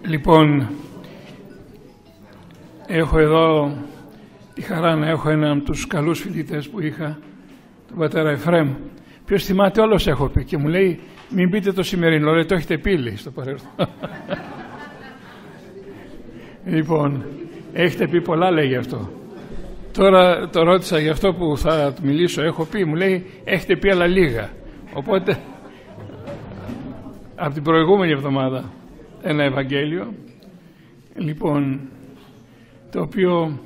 Λοιπόν, έχω εδώ τη χαρά να έχω έναν από τους καλούς φοιτητές που είχα, τον πατέρα Εφραίμ. Ποιος θυμάται, όλος έχω πει και μου λέει μην πείτε το σημερινό, λέει, το έχετε πει στο παρελθόν. Λοιπόν, έχετε πει πολλά, λέει γι' αυτό. Τώρα το ρώτησα γι' αυτό που θα του μιλήσω, έχω πει, μου λέει έχετε πει αλλά λίγα. Οπότε από την προηγούμενη εβδομάδα ένα Ευαγγέλιο, λοιπόν, το οποίο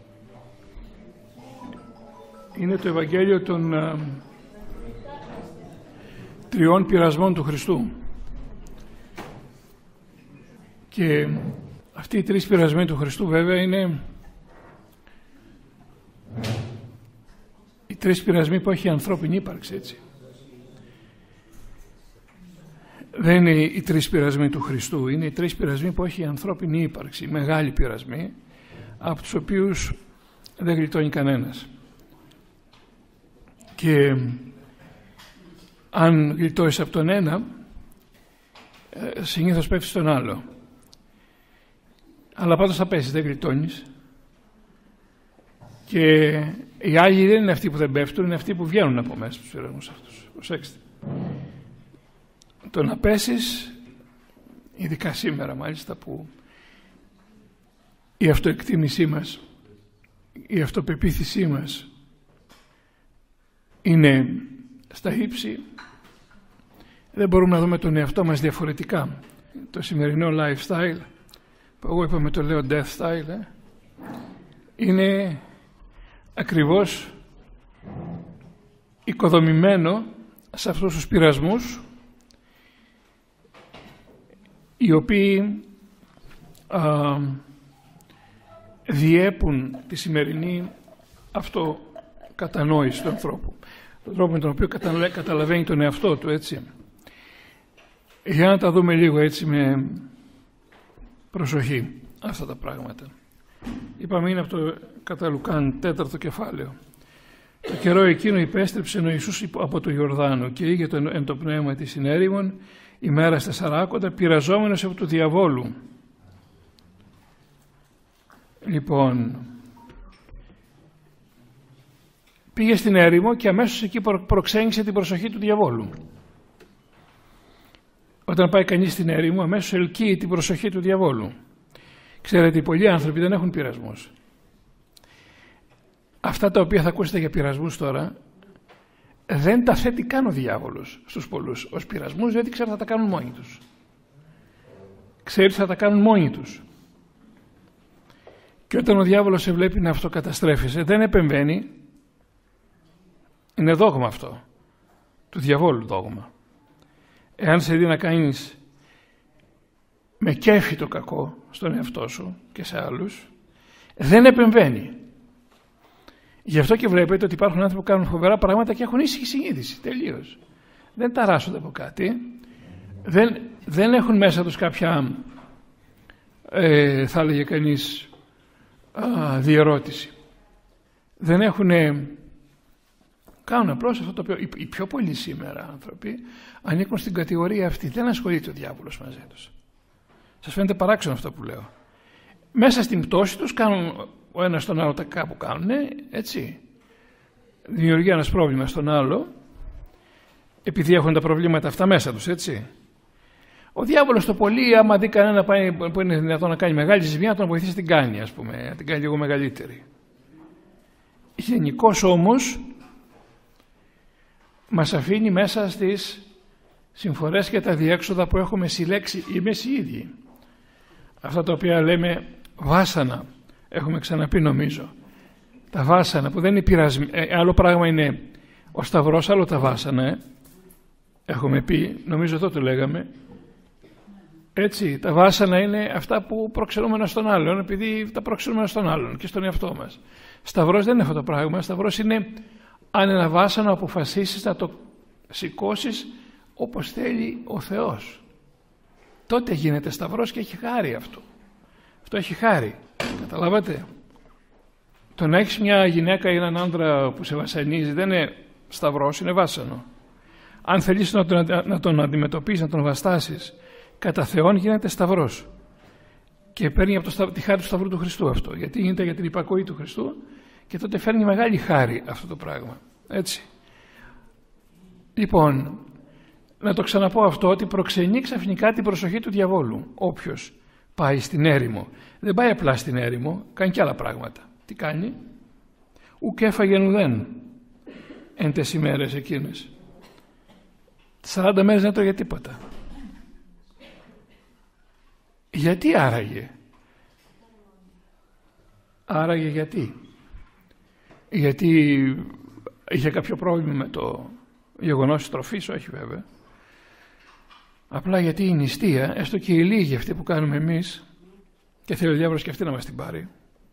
είναι το Ευαγγέλιο των 3 πειρασμών του Χριστού. Και αυτοί οι 3 πειρασμοί του Χριστού βέβαια είναι οι 3 πειρασμοί που έχει η ανθρώπινη ύπαρξη, έτσι. Δεν είναι οι 3 πειρασμοί του Χριστού, είναι οι 3 πειρασμοί που έχει η ανθρώπινη ύπαρξη, μεγάλοι πειρασμοί, από τους οποίους δεν γλιτώνει κανένας. Και αν γλιτώσεις από τον ένα, συνήθως πέφτεις στον άλλο. Αλλά πάντως θα πέσεις, δεν γλιτώνεις. Και οι Άγιοι δεν είναι αυτοί που δεν πέφτουν, είναι αυτοί που βγαίνουν από μέσα τους πειρασμούς αυτούς. Προσέξτε. Το να πέσεις, ειδικά σήμερα μάλιστα που η αυτοεκτίμησή μας, η αυτοπεποίθησή μας είναι στα ύψη, δεν μπορούμε να δούμε τον εαυτό μας διαφορετικά. Το σημερινό lifestyle, που εγώ είπαμε το λέω death style, είναι ακριβώς οικοδομημένο σε αυτούς τους πειρασμούς, οι οποίοι διέπουν τη σημερινή αυτοκατανόηση του ανθρώπου, τον τρόπο με τον οποίο καταλαβαίνει τον εαυτό του, έτσι. Για να τα δούμε λίγο έτσι με προσοχή αυτά τα πράγματα. Είπαμε είναι από το κατά Λουκάν 4ο κεφάλαιο. Το καιρό εκείνο υπέστρεψε ο Ιησούς από το Ιορδάνο καιήγε εν το πνεύμα της συνέρημον ημέρα στα Σαράκοντα, πειραζόμενος από του διαβόλου. Λοιπόν, πήγε στην έρημο και αμέσως εκεί προξένησε την προσοχή του διαβόλου. Όταν πάει κανείς στην έρημο, αμέσως ελκύει την προσοχή του διαβόλου. Ξέρετε, οι πολλοί άνθρωποι δεν έχουν πειρασμούς. Αυτά τα οποία θα ακούσετε για πειρασμούς τώρα, δεν τα θέτει καν ο διάβολος στους πολλούς ως πειρασμούς, διότι ξέρει θα τα κάνουν μόνοι τους. Ξέρει θα τα κάνουν μόνοι τους. Και όταν ο διάβολος σε βλέπει να αυτοκαταστρέφεσαι, δεν επεμβαίνει. Είναι δόγμα αυτό. Του διαβόλου δόγμα. Εάν σε δει να κάνεις με κέφι το κακό στον εαυτό σου και σε άλλους, δεν επεμβαίνει. Γι' αυτό και βλέπετε ότι υπάρχουν άνθρωποι που κάνουν φοβερά πράγματα και έχουν ήσυχη συνείδηση, τελείως. Δεν ταράσσονται από κάτι, δεν έχουν μέσα τους κάποια, θα έλεγε κανείς, διερώτηση. Δεν έχουν, κάνουν απλώς αυτό το οποίο οι πιο πολλοί σήμερα άνθρωποι ανήκουν στην κατηγορία αυτή. Δεν ασχολείται ο διάβολος μαζί τους. Σας φαίνεται παράξενο αυτό που λέω. Μέσα στην πτώση τους κάνουν ο ένας στον άλλο τα κάπου κάνουν, έτσι. Δημιουργεί ένας πρόβλημα στον άλλο, επειδή έχουν τα προβλήματα αυτά μέσα τους, έτσι. Ο διάβολος το πολύ, άμα δει κανένα που είναι δυνατόν να κάνει μεγάλη ζημιά, να τον βοηθήσει την κάνει, ας πούμε, να την κάνει λίγο μεγαλύτερη. Γενικώς όμως μας αφήνει μέσα στις συμφορές και τα διέξοδα που έχουμε συλλέξει εμείς οι ίδιοι. Αυτά τα οποία λέμε βάσανα. Έχουμε ξαναπεί νομίζω. Τα βάσανα που δεν είναι πειρασμοί. Άλλο πράγμα είναι ο σταυρός, άλλο τα βάσανα. Έχουμε πει, νομίζω εδώ το λέγαμε. Έτσι, τα βάσανα είναι αυτά που προξενούμε ένα στον άλλον, επειδή τα προξενούμε ένα στον άλλον και στον εαυτό μας. Σταυρός δεν είναι αυτό το πράγμα. Σταυρός είναι αν ένα βάσανο αποφασίσεις να το σηκώσεις όπως θέλει ο Θεός. Τότε γίνεται σταυρός και έχει χάρη αυτό. Αυτό έχει χάρη. Καταλάβατε. Το να έχεις μια γυναίκα ή έναν άντρα που σε βασανίζει δεν είναι σταυρός, είναι βάσανο. Αν θέλεις να τον αντιμετωπίσεις, να τον βαστάσεις κατά Θεόν, γίνεται σταυρός. και παίρνει από τη χάρη του Σταυρού του Χριστού αυτό, γιατί γίνεται για την υπακοή του Χριστού και τότε φέρνει μεγάλη χάρη αυτό το πράγμα. Έτσι. Λοιπόν, να το ξαναπώ αυτό, ότι προξενεί ξαφνικά την προσοχή του διαβόλου. Όποιος πάει στην έρημο, δεν πάει απλά στην έρημο, κάνει και άλλα πράγματα. Τι κάνει? Ουκ έφαγεν ουδέν εν τες ημέρες εκείνες. 40 μέρες δεν έτρωγε τίποτα. Γιατί άραγε? Άραγε γιατί? Γιατί είχε κάποιο πρόβλημα με το γεγονός της τροφής? Όχι βέβαια. Απλά γιατί η νηστεία, έστω και η λίγη αυτή που κάνουμε εμείς, και θέλει ο διάβολος και αυτή να μας την πάρει,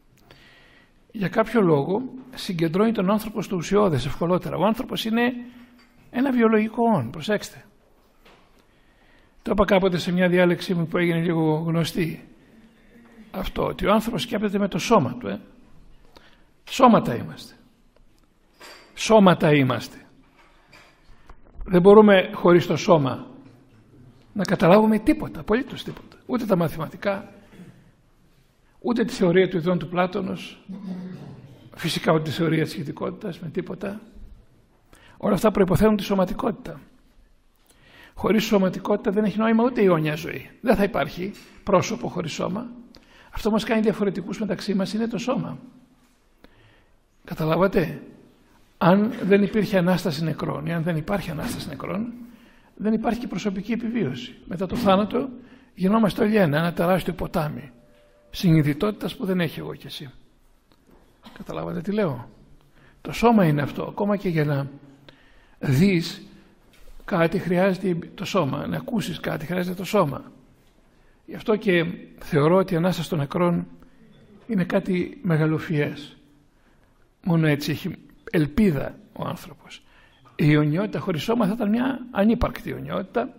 για κάποιο λόγο συγκεντρώνει τον άνθρωπο στο ουσιώδες ευκολότερα. Ο άνθρωπος είναι ένα βιολογικό όν, προσέξτε. Το είπα κάποτε σε μια διάλεξη μου που έγινε λίγο γνωστή. Αυτό, ότι ο άνθρωπος σκέπτεται με το σώμα του. Σώματα είμαστε. Σώματα είμαστε. Δεν μπορούμε χωρίς το σώμα να καταλάβουμε τίποτα, απολύτως τίποτα. Ούτε τα μαθηματικά, ούτε τη θεωρία του ειδών του Πλάτωνος, φυσικά ούτε τη θεωρία της σχετικότητας με τίποτα. Όλα αυτά προϋποθέτουν τη σωματικότητα. Χωρίς σωματικότητα δεν έχει νόημα ούτε η αιώνια ζωή. Δεν θα υπάρχει πρόσωπο χωρίς σώμα. Αυτό μας κάνει διαφορετικούς μεταξύ μας είναι το σώμα. Καταλάβατε? Αν δεν υπήρχε Ανάσταση νεκρών ή αν δεν υπάρχει Ανάσταση νεκρών, δεν υπάρχει και προσωπική επιβίωση. Μετά το θάνατο γινόμαστε όλοι ένα τεράστιο ποτάμι συνειδητότητας που δεν έχει εγώ και εσύ. Καταλάβατε τι λέω? Το σώμα είναι αυτό. Ακόμα και για να δεις κάτι χρειάζεται το σώμα, να ακούσεις κάτι χρειάζεται το σώμα. Γι' αυτό και θεωρώ ότι η Ανάσταση των νεκρών είναι κάτι μεγαλοφιές. Μόνο έτσι έχει ελπίδα ο άνθρωπος. Η αιωνιότητα χωρίς σώμα θα ήταν μια ανύπαρκτη αιωνιότητα.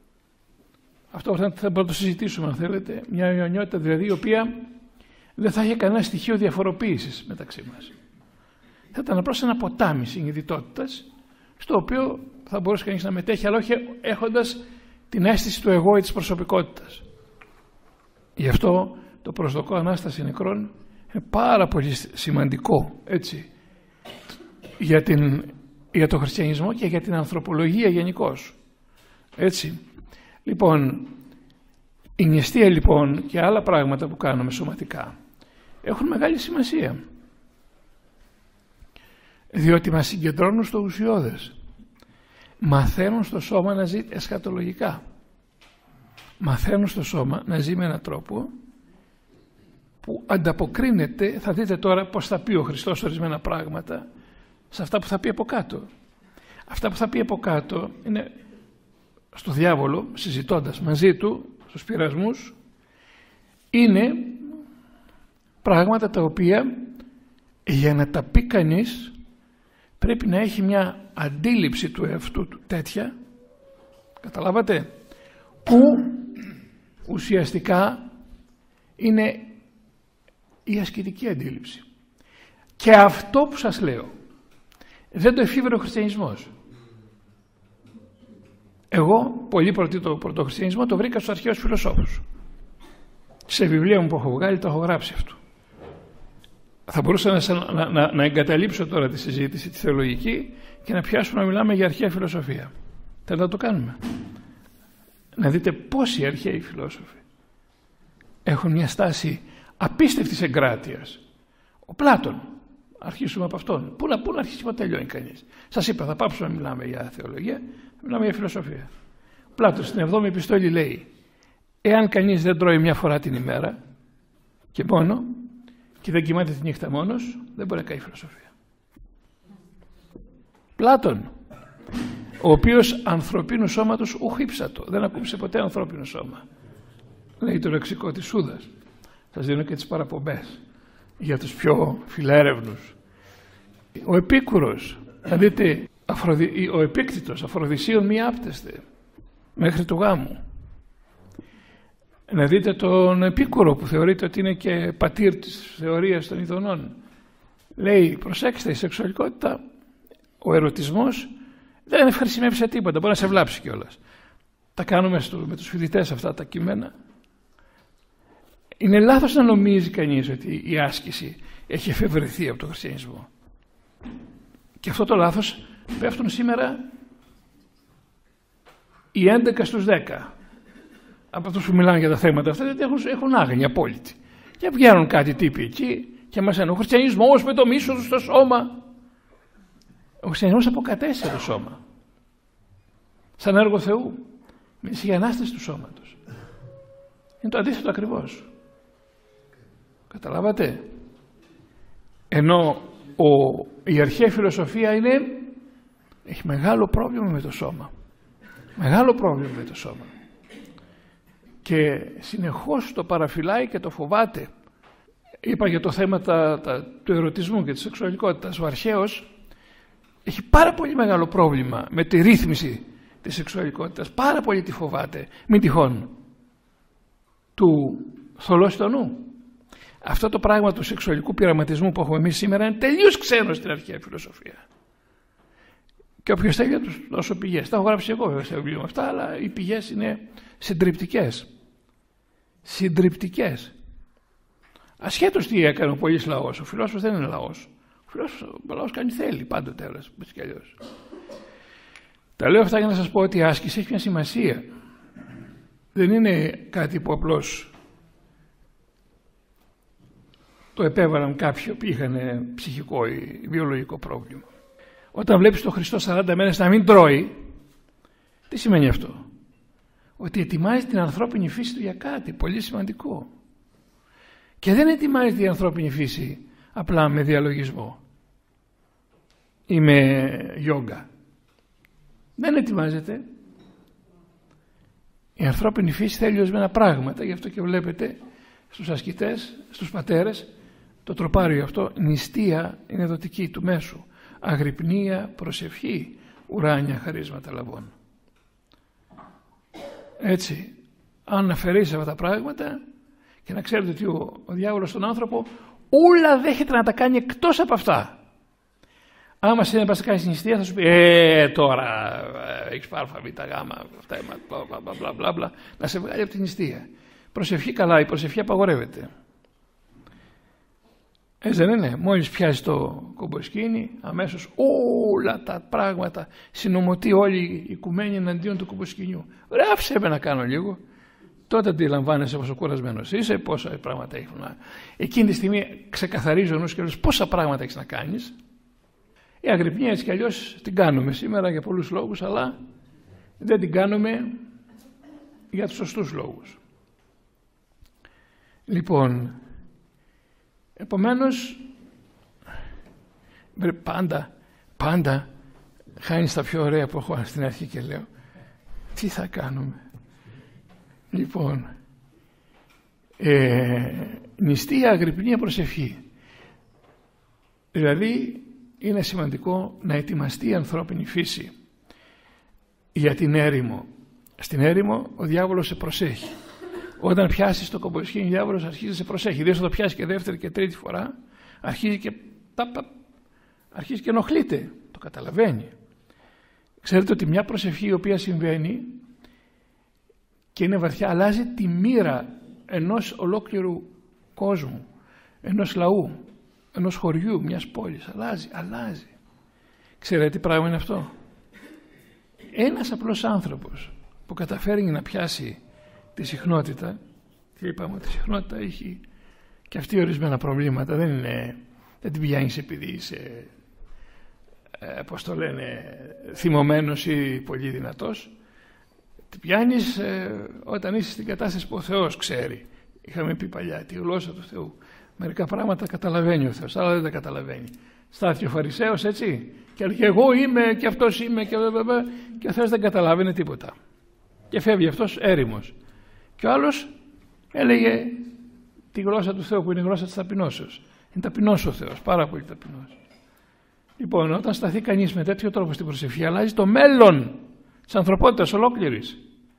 Αυτό θα πρέπει να το συζητήσουμε αν θέλετε. Μια αιωνιότητα δηλαδή η οποία δεν θα είχε κανένα στοιχείο διαφοροποίησης μεταξύ μας. Θα ήταν απλώς ένα ποτάμι συνειδητότητας στο οποίο θα μπορούσε κανείς να μετέχει, αλλά όχι έχοντας την αίσθηση του εγώ ή της προσωπικότητας. Γι' αυτό το προσδοκώ Ανάσταση νεκρών είναι πάρα πολύ σημαντικό, έτσι, για το χριστιανισμό και για την ανθρωπολογία γενικώς. Έτσι. Λοιπόν, η νηστεία λοιπόν και άλλα πράγματα που κάνουμε σωματικά έχουν μεγάλη σημασία, διότι μας συγκεντρώνουν στο ουσιώδες. Μαθαίνουν στο σώμα να ζει εσχατολογικά. Μαθαίνουν στο σώμα να ζει με έναν τρόπο που ανταποκρίνεται, θα δείτε τώρα πώς θα πει ο Χριστός ορισμένα πράγματα, σε αυτά που θα πει από κάτω. Αυτά που θα πει από κάτω είναι στο διάβολο, συζητώντας μαζί του, στους πειρασμούς, είναι πράγματα τα οποία για να τα πει κανείς πρέπει να έχει μια αντίληψη του εαυτού του τέτοια, καταλάβατε, που ουσιαστικά είναι η ασκητική αντίληψη. Και αυτό που σας λέω δεν το εφήβρε ο χριστιανισμός. Εγώ πολύ το πρωτοχριστιανισμό το βρήκα στους αρχαίους φιλοσόφους. Σε βιβλία μου που έχω βγάλει το έχω γράψει αυτό. Θα μπορούσα να εγκαταλείψω τώρα τη συζήτηση, τη θεολογική και να πιάσουμε να μιλάμε για αρχαία φιλοσοφία. Θέλετε να το κάνουμε? Να δείτε πόσοι αρχαίοι φιλόσοφοι έχουν μια στάση απίστευτης εγκράτειας. Ο Πλάτων, αρχίσουμε από αυτόν. Πού να αρχίσει να τελειώνει κανείς? Σας είπα, θα πάψουμε να μιλάμε για θεολογία, θα μιλάμε για φιλοσοφία. Ο Πλάτων στην 7η επιστόλη λέει: εάν κανείς δεν τρώει μια φορά την ημέρα και μόνο, και δεν κοιμάται τη νύχτα μόνος, δεν μπορεί να κάνει φιλοσοφία. Πλάτων, ο οποίος ανθρωπίνου σώματος ουχύψατο, δεν ακούμπησε ποτέ ανθρώπινο σώμα. Λέει το λεξικό της Σούδας. Σας δίνω και τις παραπομπές για τους πιο φιλέρευνους. Ο Επίκουρος, θα δείτε, ο Επίκτητος, Αφροδισίων μη άπτεστε, μέχρι του γάμου. Να δείτε τον Επίκουρο που θεωρείται ότι είναι και πατήρ της θεωρίας των ειδονών. Λέει, προσέξτε, η σεξουαλικότητα, ο ερωτισμός δεν ευχαριστημεύει σε τίποτα, μπορεί να σε βλάψει κιόλας. Τα κάνουμε με τους φοιτητές αυτά τα κείμενα. Είναι λάθος να νομίζει κανείς ότι η άσκηση έχει εφευρεθεί από τον χριστιανισμό. Και αυτό το λάθος πέφτουν σήμερα οι 11 στους 10 από αυτούς που μιλάνε για τα θέματα αυτά, γιατί έχουν άγνοια απόλυτη. Και βγαίνουν κάτι τύποι εκεί και μας λένε ο χριστιανισμός με το μίσος στο σώμα. Ο χριστιανισμός αποκατέστησε το σώμα σαν έργο Θεού. Μίλησε για ανάσταση του σώματος. Είναι το αντίθετο ακριβώς. Καταλάβατε? Ενώ η αρχαία φιλοσοφία έχει μεγάλο πρόβλημα με το σώμα. Μεγάλο πρόβλημα με το σώμα. Και συνεχώς το παραφυλάει και το φοβάται. Είπα για το θέμα του ερωτισμού και της σεξουαλικότητας. Ο αρχαίος έχει πάρα πολύ μεγάλο πρόβλημα με τη ρύθμιση της σεξουαλικότητας. Πάρα πολύ τη φοβάται. Μην τυχόν του θολώσει το νου. Αυτό το πράγμα του σεξουαλικού πειραματισμού που έχουμε εμείς σήμερα είναι τελείως ξένο στην αρχαία φιλοσοφία. Και όποιος θέλει να τους δώσω πηγές. Τα έχω γράψει εγώ βέβαια στα βιβλία μου αυτά, αλλά οι πηγές είναι συντριπτικές. Συντριπτικές. Ασχέτως τι έκανε ο πολύς λαός. Ο φιλόσοφος δεν είναι λαός. Ο λαός κάνει θέλει πάντοτε, έτσι κι αλλιώς. Τα λέω αυτά για να σας πω ότι η άσκηση έχει μια σημασία. Δεν είναι κάτι που απλώς το επέβαλαν κάποιοι που είχαν ψυχικό ή βιολογικό πρόβλημα. Όταν βλέπεις τον Χριστό 40 μέρες να μην τρώει, τι σημαίνει αυτό? Ότι ετοιμάζει την ανθρώπινη φύση του για κάτι πολύ σημαντικό. Και δεν ετοιμάζει την ανθρώπινη φύση απλά με διαλογισμό ή με γιόγκα. Δεν ετοιμάζεται. Η ανθρώπινη φύση θέλει ορισμένα πράγματα, γι' αυτό και βλέπετε στους ασκητές, στους πατέρες, το τροπάριο αυτό, νηστεία είναι δοτική του μέσου, αγρυπνία, προσευχή, ουράνια χαρίσματα λαβών. Έτσι, αν αφαιρείς αυτά τα πράγματα και να ξέρετε ότι ο διάβολος στον άνθρωπο όλα δέχεται να τα κάνει εκτός από αυτά. Άμα σε να κάνεις νηστεία θα σου πει τώρα έχεις πάρφα β' γάμα αυτά μπλα μπλα, να σε βγάλει από την νηστεία. Προσευχή καλά, η προσευχή απαγορεύεται. Έτσι δεν είναι? Μόλις πιάσει το κομποσκήνι αμέσως όλα τα πράγματα συνομωτεί όλοι οι οικουμένοι εναντίον του κομποσκηνιού. Ρε άφησε με να κάνω λίγο. Τότε αντιλαμβάνεσαι πόσο κουρασμένος είσαι, πόσα πράγματα έχεις να... Εκείνη τη στιγμή ξεκαθαρίζει ο νους και λες πόσα πράγματα έχεις να κάνεις. Η αγρυπνία έτσι κι αλλιώς την κάνουμε σήμερα για πολλούς λόγους, αλλά δεν την κάνουμε για τους σωστούς λόγους. Λοιπόν, επομένως πάντα χάνεις τα πιο ωραία που έχω στην αρχή και λέω τι θα κάνουμε? Λοιπόν, νηστεία, αγρυπνία, προσευχή. Δηλαδή είναι σημαντικό να ετοιμαστεί η ανθρώπινη φύση για την έρημο. Στην έρημο ο διάβολος σε προσέχει. Όταν πιάσεις το κομποσκήνι, ο διάβολος αρχίζει να σε προσέχει. Δεν θα το πιάσει και δεύτερη και τρίτη φορά, αρχίζει και ενοχλείται. Το καταλαβαίνει. Ξέρετε ότι μια προσευχή η οποία συμβαίνει και είναι βαθιά, αλλάζει τη μοίρα ενός ολόκληρου κόσμου, ενός λαού, ενός χωριού, μιας πόλης. Αλλάζει. Ξέρετε τι πράγμα είναι αυτό? Ένας απλός άνθρωπος που καταφέρει να πιάσει τη συχνότητα, και είπαμε ότι η συχνότητα έχει και αυτή ορισμένα προβλήματα, δεν την πηγαίνεις επειδή είσαι πώς το λένε, θυμωμένος ή πολύ δυνατός. Την πιάνεις όταν είσαι στην κατάσταση που ο Θεός ξέρει. Είχαμε πει παλιά τη γλώσσα του Θεού. Μερικά πράγματα καταλαβαίνει ο Θεός, άλλα δεν τα καταλαβαίνει. Στάθηκε ο Φαρισαίος έτσι και έλεγε εγώ είμαι και αυτός είμαι και ο Θεός δεν καταλάβαινε τίποτα. Και φεύγει αυτός έρημος. Και ο άλλος έλεγε τη γλώσσα του Θεού που είναι η γλώσσα της ταπεινώσεως. Είναι ταπεινός ο Θεός, πάρα πολύ ταπεινός. Λοιπόν, όταν σταθεί κανείς με τέτοιο τρόπο στην προσευχή, αλλάζει το μέλλον της ανθρωπότητας ολόκληρης.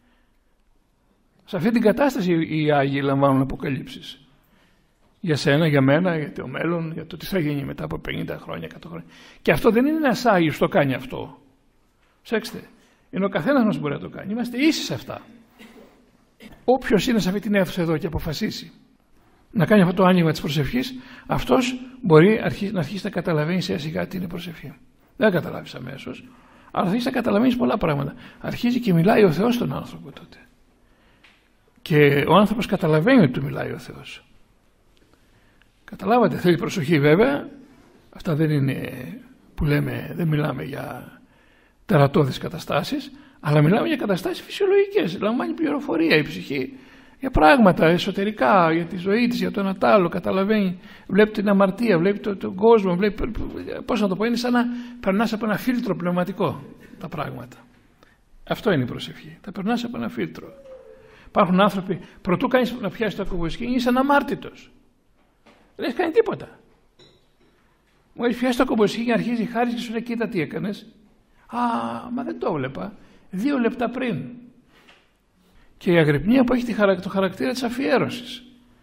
Σε αυτή την κατάσταση οι Άγιοι λαμβάνουν αποκαλύψεις. Για σένα, για μένα, για το μέλλον, για το τι θα γίνει μετά από 50 χρόνια, 100 χρόνια. Και αυτό δεν είναι ένας Άγιος που το κάνει αυτό. Ψέξτε, είναι ο καθένας μας μπορεί να το κάνει. Είμαστε ίσοι σε αυτά. Όποιος είναι σε αυτή την αίθουσα εδώ και αποφασίσει να κάνει αυτό το άνοιγμα της προσευχής, αυτός μπορεί να αρχίσει να καταλαβαίνει σιγά σιγά τι είναι προσευχή. Δεν θα καταλάβεις αμέσως, αλλά θα αρχίσει να καταλαβαίνεις πολλά πράγματα. Αρχίζει και μιλάει ο Θεός στον άνθρωπο τότε. Και ο άνθρωπος καταλαβαίνει ότι του μιλάει ο Θεός. Καταλάβατε, θέλει προσοχή βέβαια. Αυτά δεν είναι που λέμε, δεν μιλάμε για τερατώδεις καταστάσεις, αλλά μιλάμε για καταστάσεις φυσιολογικές. Λαμβάνει πληροφορία η ψυχή για πράγματα εσωτερικά, για τη ζωή της, για το ένα τ' άλλο. Καταλαβαίνει, βλέπει την αμαρτία, βλέπει τον κόσμο, βλέπει, πώς να το πω, είναι σαν να περνάς από ένα φίλτρο πνευματικό τα πράγματα. Αυτό είναι η προσευχή. Τα περνάς από ένα φίλτρο. Υπάρχουν άνθρωποι, προτού κάνεις να πιάσεις το ακουμποσχήνι, είσαι αναμάρτητος. Δεν έχεις κάνει τίποτα. Μόλις πιάσεις το ακουμποσχήνι, αρχίζει η χάρη και σου λέει: κοίτα τι έκανες. Α, μα δεν το έβλεπα. 2 λεπτά πριν. Και η αγρυπνία που έχει το χαρακτήρα της αφιέρωσης.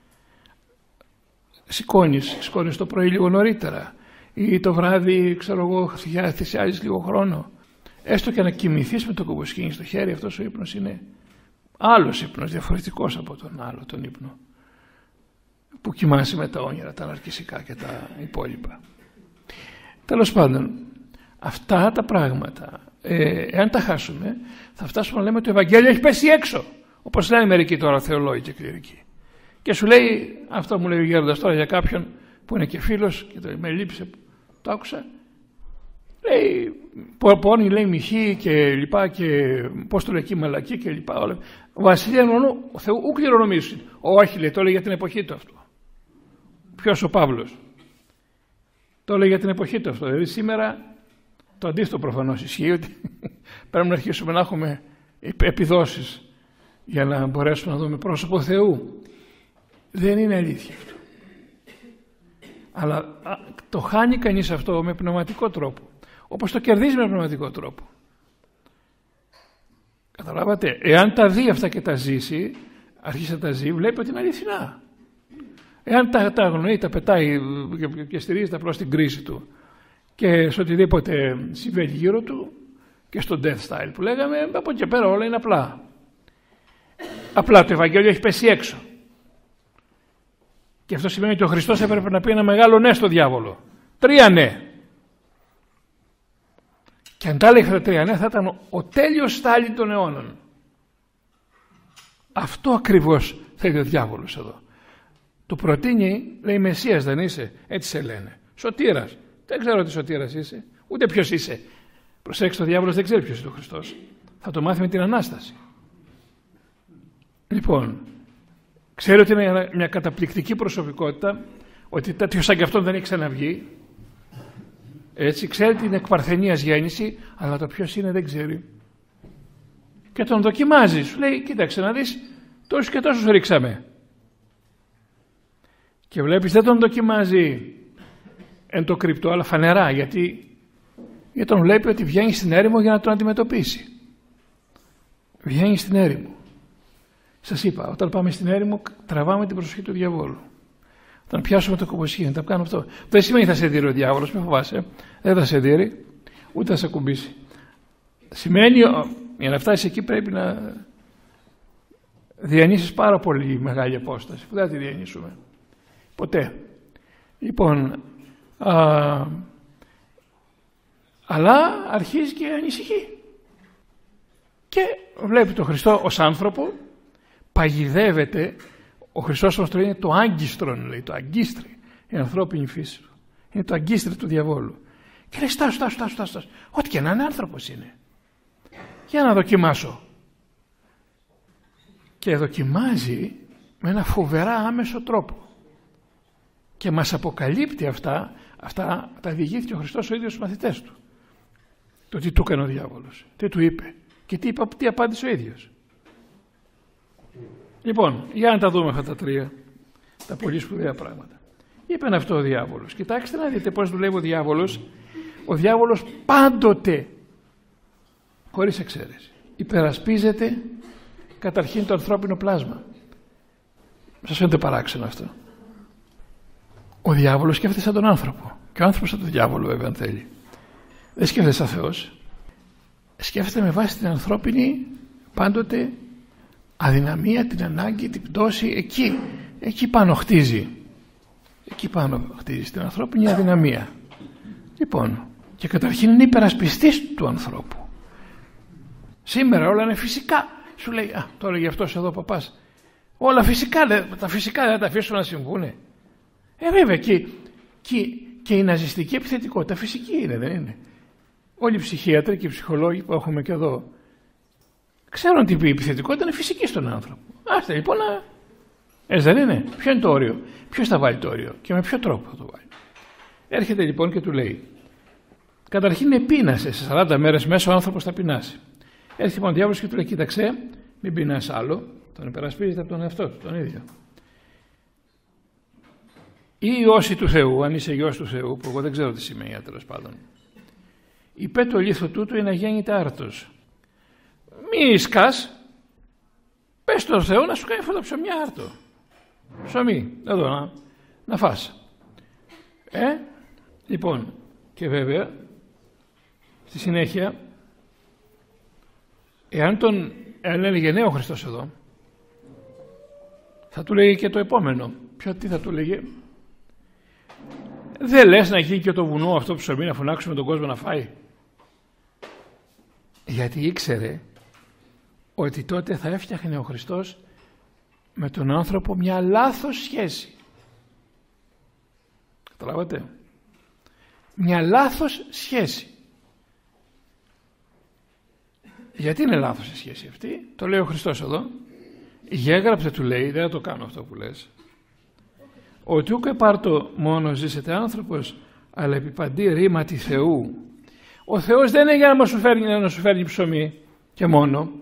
Σηκώνεις το πρωί λίγο νωρίτερα, ή το βράδυ, ξέρω εγώ, θυσιάζεις λίγο χρόνο. Έστω και να κοιμηθείς με το ακουμποσχήνι στο χέρι, αυτός ο ύπνος είναι άλλος ύπνος, διαφορετικός από τον άλλο τον ύπνο που κοιμάσαι με τα όνειρα, τα ναρκισσικά και τα υπόλοιπα. Τέλος πάντων, αυτά τα πράγματα, εάν τα χάσουμε, θα φτάσουμε να λέμε το Ευαγγέλιο έχει πέσει έξω, όπως λένε μερικοί τώρα θεολόγοι και κληρικοί. Και σου λέει, αυτό μου λέει ο γέροντας τώρα για κάποιον που είναι και φίλος και με λείψε, το άκουσα, λέει, πόνοι, λέει μοιχή και λοιπά και πώς το λέει εκεί, μαλακή και λοιπά όλα. Βασιλεία νονού, ο Θεού ου κληρονομήσουν. Όχι, λέει, το λέει για την εποχή του αυτό. Ποιος ο Παύλος? Το λέει για την εποχή του αυτό. Δηλαδή σήμερα το αντίθετο προφανώς ισχύει, ότι πρέπει να αρχίσουμε να έχουμε επιδόσεις για να μπορέσουμε να δούμε πρόσωπο Θεού. Δεν είναι αλήθεια αυτό. Αλλά το χάνει κανείς αυτό με πνευματικό τρόπο. Όπως το κερδίζει με πνευματικό τρόπο. Καταλάβατε, εάν τα δει αυτά και τα ζήσει, αρχίσει να τα ζει, βλέπει ότι είναι αληθινά. Εάν τα αγνοεί, τα πετάει και στηρίζεται απλώς στην κρίση του και σε οτιδήποτε συμβαίνει γύρω του και στο death style που λέγαμε, από εκεί πέρα όλα είναι απλά. Απλά το Ευαγγέλιο έχει πέσει έξω. Και αυτό σημαίνει ότι ο Χριστός έπρεπε να πει ένα μεγάλο ναι στο διάβολο. 3 ναι. Και αν τα έλεγε τα 3 ναι, θα ήταν ο τέλειος στάλιν των αιώνων. Αυτό ακριβώς θέλει ο διάβολος εδώ. Του προτείνει, λέει, Μεσσίας δεν είσαι? Έτσι σε λένε. Σωτήρας. Δεν ξέρω τι σωτήρας είσαι, ούτε ποιος είσαι. Προσέξτε, ο διάβολος δεν ξέρει ποιος είναι ο Χριστός. Θα το μάθει με την Ανάσταση. Λοιπόν, ξέρει ότι είναι μια καταπληκτική προσωπικότητα, ότι τέτοιο σαν και αυτόν δεν έχει ξαναβγεί. Έτσι, ξέρει την εκπαρθενίας γέννηση, αλλά το ποιος είναι δεν ξέρει. Και τον δοκιμάζει. Σου λέει, κοίταξε να δεις, τόσους και τόσους ρίξαμε. Και βλέπεις, δεν τον δοκιμάζει εν το κρυπτό, αλλά φανερά, γιατί τον βλέπει ότι βγαίνει στην έρημο για να τον αντιμετωπίσει. Βγαίνει στην έρημο. Σας είπα, όταν πάμε στην έρημο, τραβάμε την προσοχή του διαβόλου. Όταν πιάσουμε το κομποσχήνι, να τα κάνουμε αυτό. Δεν σημαίνει θα σε δείρει ο διάβολος, μην φοβάσαι. Δεν θα σε δείρει, ούτε θα σε κουμπίσει. Σημαίνει, για να φτάσεις εκεί πρέπει να διανύσεις πάρα πολύ μεγάλη απόσταση, που δεν θα τη διανύσουμε. Ποτέ. Λοιπόν, αλλά αρχίζει και ανησυχεί. Και βλέπει τον Χριστό ως άνθρωπο, παγιδεύεται. Ο Χριστός όμως το είναι το άγκιστρον, λέει, το αγκίστρι, η ανθρώπινη φύση του. Είναι το αγκίστρι του διαβόλου. Και λέει, στάσου. Ό,τι και να είναι, άνθρωπος είναι. Για να δοκιμάσω. Και δοκιμάζει με ένα φοβερά άμεσο τρόπο. Και μας αποκαλύπτει αυτά τα διηγήθηκε ο Χριστός ο ίδιος στους μαθητές του. Το τι του έκανε ο διάβολος, τι του είπε και τι απάντησε ο ίδιος. Λοιπόν, για να τα δούμε αυτά τα 3, τα πολύ σπουδαία πράγματα. Είπε αυτό ο διάβολος. Κοιτάξτε να δείτε πώς δουλεύει ο διάβολος. Ο διάβολος πάντοτε, χωρίς εξαίρεση, υπερασπίζεται καταρχήν το ανθρώπινο πλάσμα. Σας φαίνεται παράξενο αυτό? Ο διάβολος σκέφτεται σαν τον άνθρωπο. Και ο άνθρωπος σαν τον διάβολο, βέβαια, αν θέλει. Δεν σκέφτεται σαν Θεός. Σκέφτεται με βάση την ανθρώπινη πάντοτε αδυναμία, την ανάγκη, την πτώση εκεί. εκεί πάνω χτίζει. Εκεί πάνω χτίζει την ανθρώπινη αδυναμία. Λοιπόν, και καταρχήν είναι υπερασπιστής του ανθρώπου. Σήμερα όλα είναι φυσικά. Σου λέει, το έλεγε αυτός εδώ ο παπάς. Όλα φυσικά, τα φυσικά δεν τα αφήσουμε να συμβούνε. Βέβαια, και η ναζιστική επιθετικότητα φυσική είναι, δεν είναι? Όλοι οι ψυχίατροι και οι ψυχολόγοι που έχουμε και εδώ ξέρουν ότι η επιθετικότητα είναι φυσική στον άνθρωπο. Άστε λοιπόν δεν είναι? Ποιο είναι το όριο? Ποιος θα βάλει το όριο και με ποιο τρόπο θα το βάλει? Έρχεται λοιπόν και του λέει, καταρχήν επείνασε σε 40 μέρες μέσα ο άνθρωπος θα πεινάσει. Έρχεται λοιπόν ο διάβολος και του λέει, κοίταξε, μην πεινάς άλλο, τον υπερασπίζεται από τον εαυτό του, τον ίδιο. Ή όσοι του Θεού, αν είσαι γιος του Θεού, που εγώ δεν ξέρω τι σημαίνει τέλος πάντων, υπέ το λίθο τούτου είναι αγέννητα άρτος. Μη σκάς, πες στον Θεό να σου κάνει αυτό το ψωμιά άρτο. Ψωμί, εδώ να φας. Λοιπόν, και βέβαια, στη συνέχεια, εάν έλεγε ναι ο Χριστός εδώ, θα του λέγε και το επόμενο. Τι θα του λέγε? Δεν λες να γίνει και το βουνό αυτό ψωμί να φωνάξουμε τον κόσμο να φάει? Γιατί ήξερε ότι τότε θα έφτιαχνε ο Χριστός με τον άνθρωπο μια λάθος σχέση. Καταλάβατε? Μια λάθος σχέση. Γιατί είναι λάθος η σχέση αυτή? Το λέει ο Χριστός εδώ. Γέγραψε, του λέει, δεν θα το κάνω αυτό που λες, ότι ούκ επάρτο μόνο ζήσετε άνθρωπος, αλλά επί παντή ρήματι Θεού. Ο Θεός δεν είναι για να σου φέρνει ψωμί και μόνο.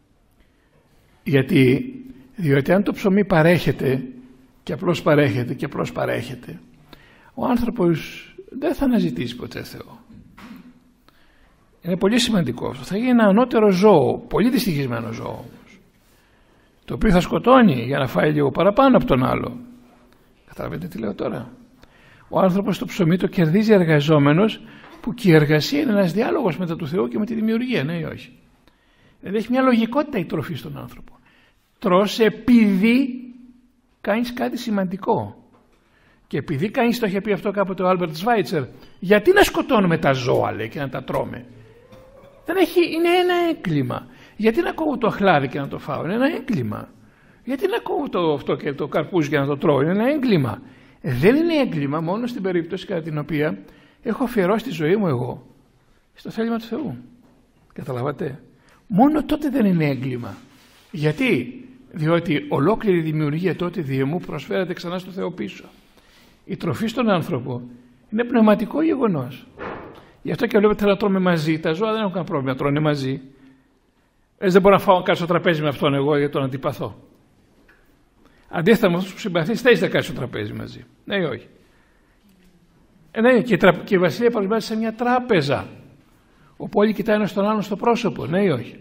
Διότι αν το ψωμί παρέχεται και απλώς παρέχεται και απλώς παρέχεται, ο άνθρωπος δεν θα αναζητήσει ποτέ Θεό. Είναι πολύ σημαντικό αυτό. Θα γίνει ένα ανώτερο ζώο, πολύ δυστυχισμένο ζώο όμως, το οποίο θα σκοτώνει για να φάει λίγο παραπάνω από τον άλλο. Καταλαβαίνετε τι λέω τώρα? Ο άνθρωπος το ψωμί το κερδίζει εργαζόμενος, που και η εργασία είναι ένας διάλογος μετά του Θεού και με τη δημιουργία, ναι ή όχι? Δηλαδή έχει μια λογικότητα η τροφή στον άνθρωπο. Τρως επειδή κάνεις κάτι σημαντικό. Και επειδή κάνεις, το είχε πει αυτό κάποτε ο Άλμπερτ Σβάιτσερ, γιατί να σκοτώνουμε τα ζώα, λέει, και να τα τρώμε? Είναι ένα έγκλημα. Γιατί να κόβω το αχλάδι και να το φάω? Είναι ένα έγκλημα. Γιατί να κόβω αυτό και το καρπούζι και να το τρώω? Είναι ένα έγκλημα. Δεν είναι έγκλημα μόνο στην περίπτωση κατά την οποία έχω αφιερώσει τη ζωή μου εγώ στο θέλημα του Θεού. Καταλαβαίνετε? Μόνο τότε δεν είναι έγκλημα. Γιατί? Διότι ολόκληρη η δημιουργία τότε διεμού προσφέρεται ξανά στο Θεό πίσω. Η τροφή στον άνθρωπο είναι πνευματικό γεγονός. Γι' αυτό και βλέπετε να τρώμε μαζί. Τα ζώα δεν έχουν κανένα πρόβλημα, τρώνε μαζί. Δεν μπορώ να φάω κάτι στο τραπέζι με αυτόν εγώ για τον αντιπαθώ. Αντίθετα με αυτούς που συμπαθείς, θέλεις να κάνεις στο τραπέζι μαζί. Ναι ή όχι? Ναι, και η Βασιλεία παρουσιάζεται σε μια τράπεζα, όπου όλοι κοιτάνε στον άλλον στο πρόσωπο. Ναι ή όχι?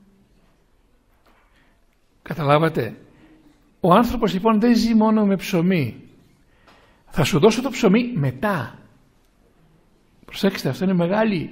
Καταλάβατε? Ο άνθρωπος λοιπόν δεν ζει μόνο με ψωμί. Θα σου δώσω το ψωμί μετά. Προσέξτε, αυτό είναι μεγάλη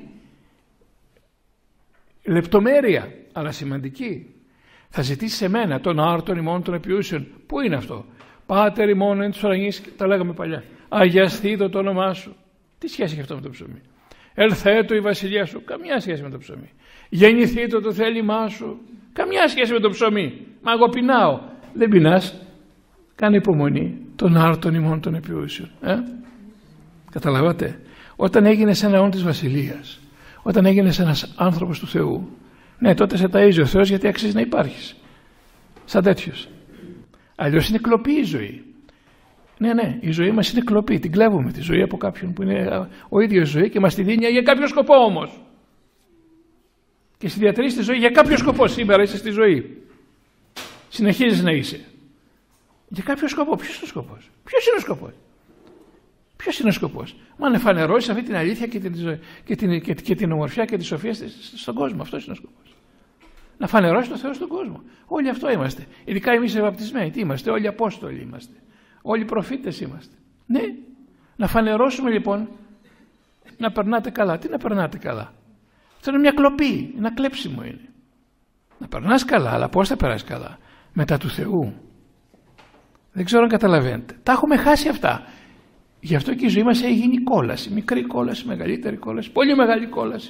λεπτομέρεια, αλλά σημαντική. Θα ζητήσει σε μένα τον άρτον ημών των επιούσεων. Πού είναι αυτό? Πάτερ ημών εν τους ουρανείς, τα λέγαμε παλιά. Αγιαστήτω το όνομά σου. Τι σχέση έχει αυτό με το ψωμί? Ελθέτω η βασιλεία σου. Καμιά σχέση με το ψωμί. Γεννηθήτω το θέλημά σου. Καμιά σχέση με το ψωμί. Μα εγώ πεινάω. Δεν πεινάς? Κάνε υπομονή. Τον άρτον ημών των επιούσεων. Καταλαβαίνετε? Όταν έγινες ένα όν της βασιλείας, όταν έγινες ένας άνθρωπος του Θεού, ναι, τότε σε ταΐζει ο Θεός, γιατί αξίζει να υπάρχεις σαν τέτοιος. Αλλιώς είναι κλοπή η ζωή. Ναι, η ζωή μας είναι κλοπή. Την κλέβουμε τη ζωή από κάποιον που είναι ο ίδιος ζωή και μας τη δίνει για κάποιο σκοπό όμως. Και στη διατηρείς τη ζωή για κάποιο σκοπό. Σήμερα είσαι στη ζωή. Συνεχίζεις να είσαι. Για κάποιο σκοπό. Ποιος είναι ο σκοπός? Ποιος είναι ο σκοπός? Ποιος είναι ο σκοπός? Μα να φανερώσεις αυτή την αλήθεια και την ομορφιά και τη σοφία στον κόσμο. Αυτός είναι ο σκοπός. Να φανερώσεις το Θεό στον κόσμο. Όλοι αυτό είμαστε. Ειδικά εμείς οι βαπτισμένοι. Τι είμαστε? Όλοι Απόστολοι είμαστε. Όλοι προφήτες είμαστε. Ναι. Να φανερώσουμε λοιπόν να περνάτε καλά. Τι να περνάτε καλά? Αυτό είναι μια κλοπή. Ένα κλέψιμο είναι. Να περνάς καλά, αλλά πώς θα περάσεις καλά? Μετά του Θεού. Δεν ξέρω αν καταλαβαίνετε. Τα έχουμε χάσει αυτά. Γι' αυτό και η ζωή μας έχει γίνει κόλαση. Μικρή κόλαση, μεγαλύτερη κόλαση, πολύ μεγάλη κόλαση.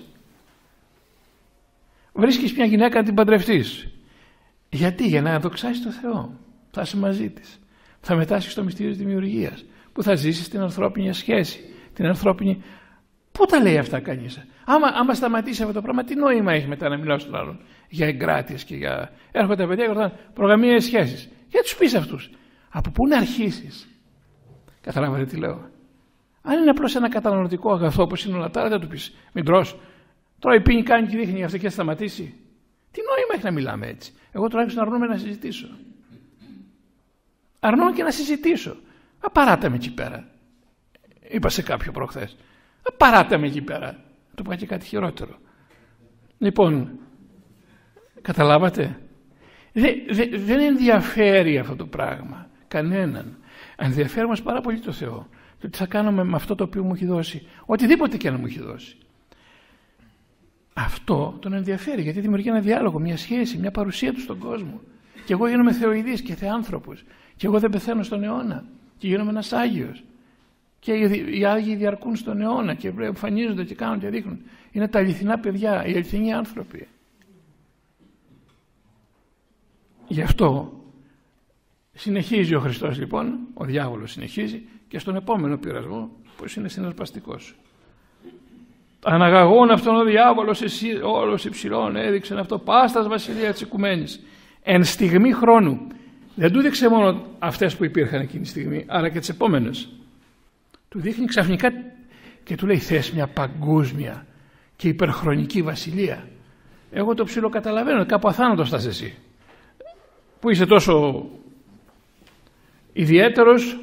Βρίσκεις μια γυναίκα να την παντρευτείς. Γιατί? Για να δοξάσεις το Θεό. Θα είσαι μαζί της. Θα μετάσχεις στο μυστήριο της δημιουργίας. Που θα ζήσεις την ανθρώπινη σχέση. Την ανθρώπινη... Πού τα λέει αυτά κανείς? Άμα σταματήσει αυτό το πράγμα, τι νόημα έχει μετά να μιλάω στον άλλον για εγκράτειες και για... Έρχονται τα παιδιά και ρωτάνε προγραμμίες σχέσεις. Για τους πεις αυτούς. Από πού να αρχίσεις? Καταλάβατε τι λέω? Αν είναι απλώς ένα καταναλωτικό αγαθό όπως είναι όλα τα άλλα, δεν του πεις μην τρως. Τρώει, πίνει, κάνει και δείχνει, αυτό και θα σταματήσει. Τι νόημα έχει να μιλάμε έτσι? Εγώ τουλάχιστον αρνούμαι να συζητήσω. Αρνούμαι και να συζητήσω. Απαράτα με εκεί πέρα. Είπα σε κάποιο προχθές. Απαράτα με εκεί πέρα. Το πω και κάτι χειρότερο. Λοιπόν, καταλάβατε? Δεν ενδιαφέρει αυτό το πράγμα κανέναν. Ενδιαφέρει μας πάρα πολύ το Θεό. Το τι θα κάνουμε με αυτό το οποίο μου έχει δώσει. Οτιδήποτε και να μου έχει δώσει. Αυτό τον ενδιαφέρει γιατί δημιουργεί ένα διάλογο, μια σχέση, μια παρουσία του στον κόσμο. Και εγώ γίνομαι θεοειδής και θεάνθρωπος. Και εγώ δεν πεθαίνω στον αιώνα. Και γίνομαι ένας Άγιος. Και οι Άγιοι διαρκούν στον αιώνα και εμφανίζονται και κάνουν και δείχνουν. Είναι τα αληθινά παιδιά, οι αληθινοί άνθρωποι. Γι' αυτό συνεχίζει ο Χριστός λοιπόν, ο διάβολος συνεχίζει και στον επόμενο πειρασμό πως είναι συναρπαστικός. Αναγαγών αυτόν ο διάβολος όλος υψηλών έδειξε αυτό πάστας βασιλεία της οικουμένης. Εν στιγμή χρόνου. Δεν του δείξε μόνο αυτές που υπήρχαν εκείνη τη στιγμή, αλλά και τις επόμενες. Του δείχνει ξαφνικά και του λέει θες μια παγκόσμια και υπερχρονική βασιλεία? Εγώ το ψιλοκαταλαβαίνω, κάπου αθάνατος στάς εσύ. Που είσαι τόσο ιδιαίτερος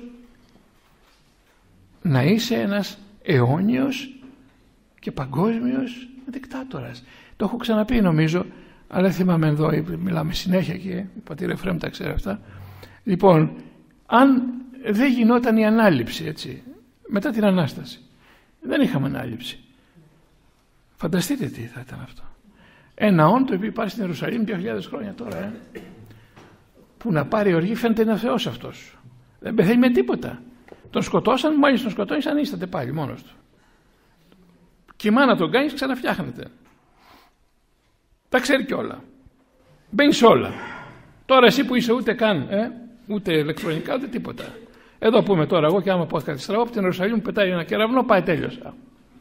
να είσαι ένας αιώνιος και παγκόσμιος δικτάτορας. Το έχω ξαναπεί νομίζω, αλλά δεν θυμάμαι εδώ, μιλάμε συνέχεια και ο πατήρ Εφραίμ τα ξέρει αυτά. Λοιπόν, αν δεν γινόταν η ανάληψη, έτσι, μετά την Ανάσταση, δεν είχαμε ανάληψη. Φανταστείτε τι θα ήταν αυτό. Ένα όν το οποίο υπάρχει στην Ιερουσαλήμ 2.000 χρόνια τώρα, που να πάρει οργή φαίνεται ένα Θεός αυτός. Δεν πεθαίνει με τίποτα. Τον σκοτώσαν, μόλις τον σκοτώνεις ανίσταται πάλι μόνος του. Κοιμά να τον κάνεις, ξαναφτιάχνεται. Τα ξέρει κιόλα. Μπαίνεις όλα. Τώρα εσύ που είσαι ούτε καν, ούτε ηλεκτρονικά ούτε τίποτα. Εδώ πούμε τώρα εγώ και άμα πω κάτι στραβό, από την Ιερουσαλήμ μου πετάει ένα κεραυνό, πάει τέλειωσα.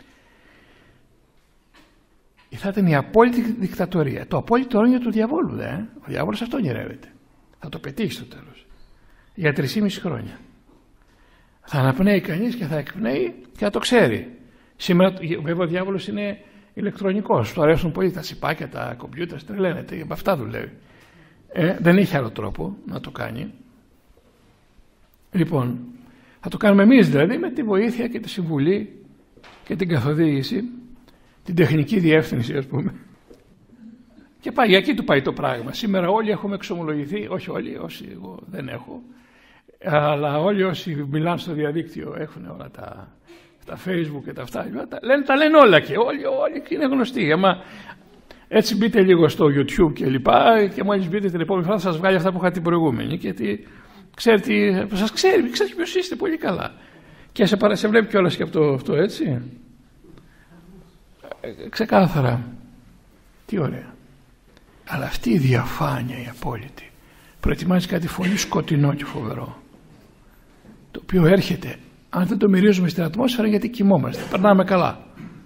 Θα ήταν η απόλυτη δικτατορία. Το απόλυτο όνειρο του διαβόλου, Ο διάβολος αυτό ονειρεύεται. Θα το πετύχει στο τέλος. Για 3,5 χρόνια. Θα αναπνέει κανείς και θα εκπνέει και θα το ξέρει. Σήμερα βέβαια ο διάβολος είναι ηλεκτρονικός. Του αρέσουν πολύ τα σιπάκια, τα κομπιούτερ, τρελαίνεται. Για αυτά δουλεύει. Δεν έχει άλλο τρόπο να το κάνει. Λοιπόν, θα το κάνουμε εμείς δηλαδή με τη βοήθεια και τη συμβουλή και την καθοδήγηση, την τεχνική διεύθυνση ας πούμε. Και πάει, εκεί του πάει το πράγμα. Σήμερα όλοι έχουμε εξομολογηθεί, όχι όλοι, όσοι εγώ δεν έχω, αλλά όλοι όσοι μιλάνε στο διαδίκτυο έχουν όλα τα Facebook και τα αυτά. Τα λένε όλα και όλοι είναι γνωστοί. Άμα έτσι μπείτε λίγο στο YouTube και λοιπά και μόλις μπείτε την επόμενη φορά θα σας βγάλει αυτά που είχα την προηγούμενη. Γιατί σας ξέρει ποιος είστε πολύ καλά. Και σε βλέπει κιόλας και αυτό έτσι. Ξεκάθαρα. Τι ωραία. Αλλά αυτή η διαφάνεια η απόλυτη προετοιμάζει κάτι πολύ σκοτεινό και φοβερό, το οποίο έρχεται αν δεν το μυρίζουμε στην ατμόσφαιρα γιατί κοιμόμαστε. Περνάμε καλά.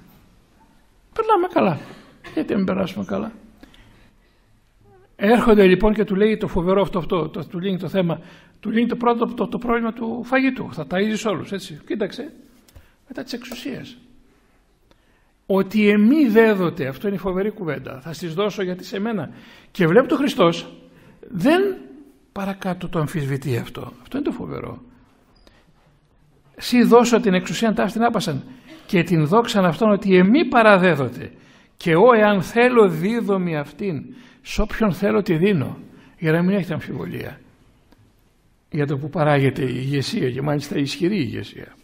Γιατί δεν περάσουμε καλά? Έρχονται λοιπόν και του λέει το φοβερό αυτό, του λύνει το θέμα, του λύνει το πρώτο το πρόβλημα του φαγητού. Θα ταΐζεις όλους, έτσι. Κοίταξε, μετά τις εξουσίες. Ότι εμεί δέδοτε, αυτό είναι η φοβερή κουβέντα, θα στις δώσω γιατί σε μένα. Και βλέπει το Χριστός, δεν παρακάτω το αμφισβητεί αυτό. Αυτό είναι το φοβερό. Σύ δώσω την εξουσία τα αυτήν άπασαν και την δόξαν αυτόν ότι εμεί παραδέδοτε και εγώ εάν θέλω δίδομη αυτήν, σ' όποιον θέλω τη δίνω, για να μην έχετε αμφιβολία για το που παράγεται η ηγεσία και μάλιστα η ισχυρή ηγεσία.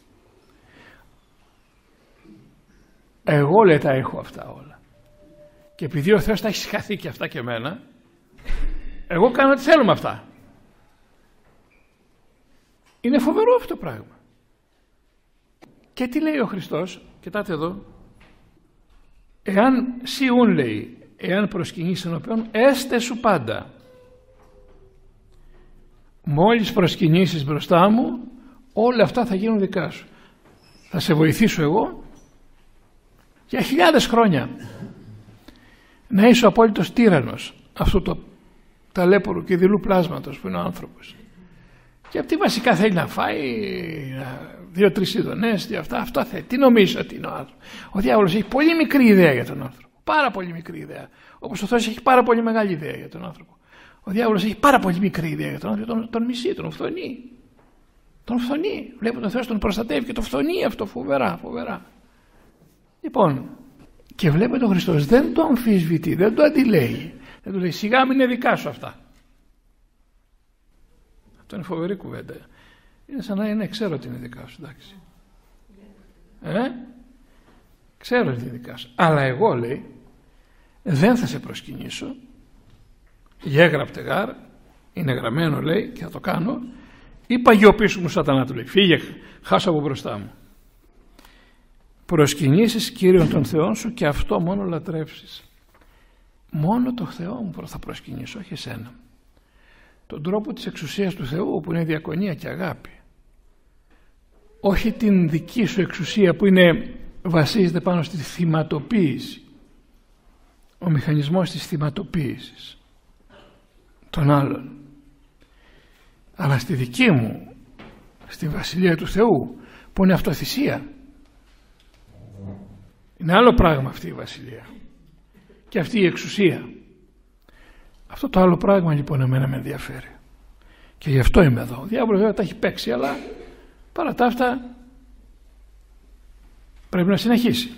Εγώ λέει τα έχω αυτά όλα και επειδή ο Θεός τα έχει συγχαθεί και αυτά και εμένα, εγώ κάνω ό,τι θέλω με αυτά. Είναι φοβερό αυτό το πράγμα. Και τι λέει ο Χριστός, κοιτάτε εδώ, εάν σιούν, λέει, εάν προσκυνείς ενώπιον, έστε σου πάντα. Μόλις προσκυνήσεις μπροστά μου, όλα αυτά θα γίνουν δικά σου. Θα σε βοηθήσω εγώ για χιλιάδες χρόνια να είσαι ο απόλυτος τύραννος αυτού το ταλέπορου και δειλού πλάσματος που είναι ο άνθρωπος. Και αυτή βασικά θέλει να φάει 2-3 ειδονές, αυτά θέλει. Τι νομίζω ότι είναι ο άνθρωπος? Ο διάβολος έχει πολύ μικρή ιδέα για τον άνθρωπο. Πάρα πολύ μικρή ιδέα. Όπως ο Θεός έχει πάρα πολύ μεγάλη ιδέα για τον άνθρωπο. Ο διάβολος έχει πάρα πολύ μικρή ιδέα για τον άνθρωπο. Τον μισεί, τον φθονεί. Τον φθονεί. Βλέπω τον Θεός τον προστατεύει και τον φθονεί αυτό φοβερά. Λοιπόν, και βλέπετε ο Χριστός δεν το αμφισβητεί, δεν το αντιλέει. Δεν του λέει σιγά μην είναι δικά σου αυτά. Αυτό είναι φοβερή κουβέντα. Είναι σαν να είναι ξέρω ότι είναι δικά σου, εντάξει. Ξέρω ότι είναι δικά σου. Αλλά εγώ, λέει, δεν θα σε προσκυνήσω. Γέγραπτε γάρ, είναι γραμμένο, λέει, και θα το κάνω. Ή παγιοποιήσου μου σατανά, του λέει. Φύγε, χάσω από μπροστά μου. Προσκυνήσεις Κύριον τον Θεόν σου και αυτό μόνο λατρεύσεις. Μόνο το Θεό μου θα προσκυνήσω, όχι εσένα. Τον τρόπο της εξουσίας του Θεού που είναι διακονία και αγάπη. Όχι την δική σου εξουσία που είναι, βασίζεται πάνω στη θυματοποίηση. Ο μηχανισμός της θυματοποίησης των άλλων. Αλλά στη δική μου, στη Βασιλεία του Θεού, που είναι αυτοθυσία. Είναι άλλο πράγμα αυτή η Βασιλεία. Και αυτή η εξουσία. Αυτό το άλλο πράγμα λοιπόν εμένα με ενδιαφέρει. Και γι' αυτό είμαι εδώ. Ο διάβολος βέβαια τα έχει παίξει, αλλά παρά τα αυτά πρέπει να συνεχίσει.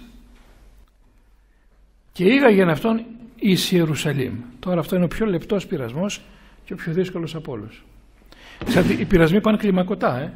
Καιήγαγεν αυτόν εις Ιερουσαλήμ. Τώρα αυτό είναι ο πιο λεπτός πειρασμός και ο πιο δύσκολος από όλους. Οι πειρασμοί πάνε κλιμακωτά,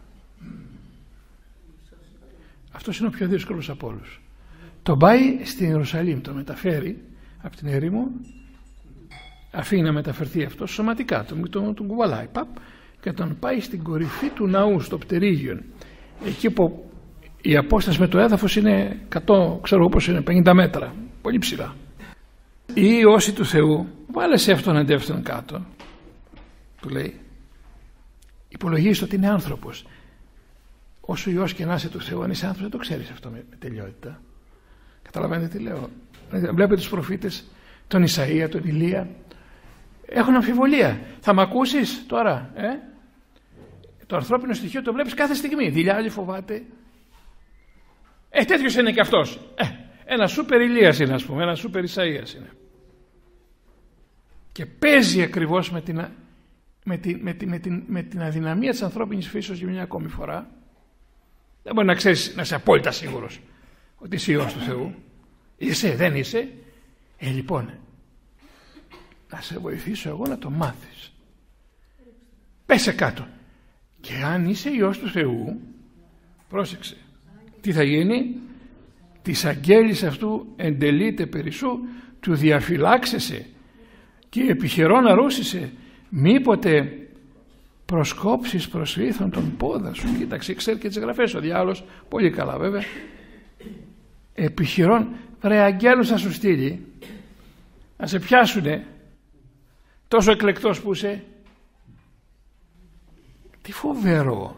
Αυτός είναι ο πιο δύσκολος από όλους. Τον πάει στην Ιερουσαλήμ, τον μεταφέρει από την ερήμο, αφήνει να μεταφερθεί αυτό σωματικά, τον κουβαλάει και τον πάει στην κορυφή του ναού, στο πτερίγιον, εκεί που η απόσταση με το έδαφος είναι 100, ξέρω όπως είναι, 50 μέτρα, πολύ ψηλά. Οι Υιός του Θεού, βάλε σε αυτόν αντεύθυνον κάτω, του λέει, υπολογίζει ότι είναι άνθρωπος. Όσο Υιός και να είσαι του Θεού, αν είσαι άνθρωπος, δεν το ξέρεις αυτό με τελειότητα. Καταλαβαίνετε τι λέω? Βλέπετε τους προφήτες, τον Ισαΐα, τον Ηλία, έχουν αμφιβολία. Θα μ' ακούσεις τώρα? Το ανθρώπινο στοιχείο το βλέπεις κάθε στιγμή. Δειλιάζει, φοβάται. Τέτοιος είναι και αυτός. Ένα σούπερ Ηλίας είναι, ας πούμε, ένα σούπερ Ισαΐας είναι. Και παίζει ακριβώς με την αδυναμία της ανθρώπινης φύσεως για μια ακόμη φορά. Δεν μπορεί να ξέρεις, να είσαι απόλυτα σίγουρος ότι είσαι Υιός του Θεού. Είσαι, δεν είσαι? Λοιπόν, να σε βοηθήσω εγώ να το μάθεις. Πέσε κάτω. Και αν είσαι Υιός του Θεού, πρόσεξε, τι θα γίνει? Της αγγέλης αυτού εντελείται περισσού, του διαφυλάξεσαι και επιχειρώ αρρώσισαι, μήποτε προσκόψεις προσβήθων τον πόδα σου. Κοίταξε, ξέρει και τις γραφές ο διάολος, πολύ καλά βέβαια. Επιχειρών, ρε αγγέλους θα σου στείλει να σε πιάσουνε, τόσο εκλεκτός που είσαι. Τι φοβερό,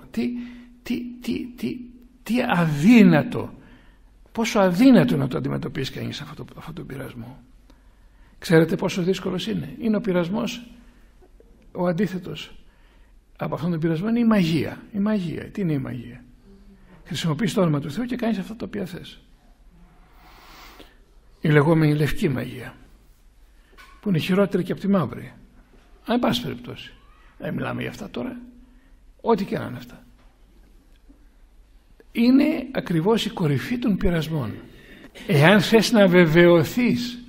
τι αδύνατο, πόσο αδύνατο να το αντιμετωπίσει κανείς αυτό το πειρασμό. Ξέρετε πόσο δύσκολος είναι? Είναι ο πειρασμός, ο αντίθετος από αυτόν τον πειρασμό είναι η μαγεία. Η μαγεία, τι είναι η μαγεία? Χρησιμοποιείς το όνομα του Θεού και κάνεις αυτά τα οποία θες. Η λεγόμενη λευκή μαγεία, που είναι χειρότερη και από τη μαύρη. Αν πάση περιπτώσει, δεν μιλάμε για αυτά τώρα, ό,τι και να είναι αυτά. Είναι ακριβώς η κορυφή των πειρασμών. Εάν θες να βεβαιωθείς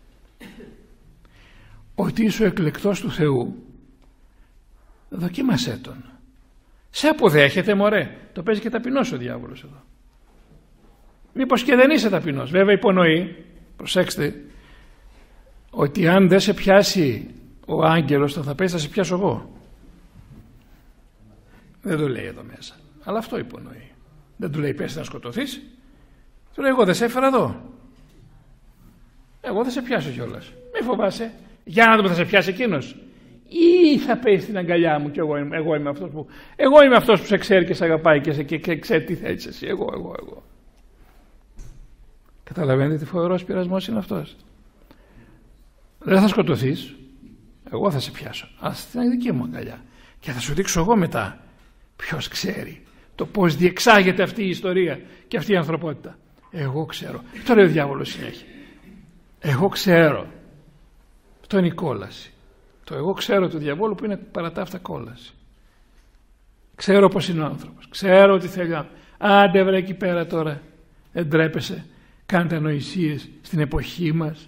ότι είσαι ο εκλεκτός του Θεού, δοκίμασέ τον. Σε αποδέχεται, μωρέ? Το παίζει και ταπεινός ο διάβολος εδώ. Μήπως και δεν είσαι ταπεινός? Βέβαια υπονοεί, προσέξτε, ότι αν δεν σε πιάσει ο άγγελος θα πέσει, θα σε πιάσω εγώ. Δεν το λέει εδώ μέσα. Αλλά αυτό υπονοεί. Δεν του λέει πες να σκοτωθείς. Του λέει εγώ δεν σε έφερα εδώ. Εγώ θα σε πιάσω κιόλας. Μη φοβάσαι. Για να δούμε θα σε πιάσει εκείνος. Ή θα πέσει στην αγκαλιά μου και εγώ είμαι αυτός που σε ξέρει και σε αγαπάει και ξέρει τι θέλεις εσύ. Εγώ. Καταλαβαίνετε τι φοβερός πειρασμός είναι αυτός. Δεν θα σκοτωθείς. Εγώ θα σε πιάσω. Αλλά στην δική μου αγκαλιά. Και θα σου δείξω εγώ μετά ποιος ξέρει το πώς διεξάγεται αυτή η ιστορία και αυτή η ανθρωπότητα. Εγώ ξέρω. Το λέει ο διάβολος συνέχεια. Εγώ ξέρω. Αυτό είναι η κόλαση. Το εγώ ξέρω του διαβόλου που είναι παρά τα αυτά κόλαση. Ξέρω πως είναι ο άνθρωπος. Ξέρω ότι θέλει. Άντε βρε εκεί πέρα τώρα. Δεν τρέπεσαι. Κάντε ανοησίες στην εποχή μας.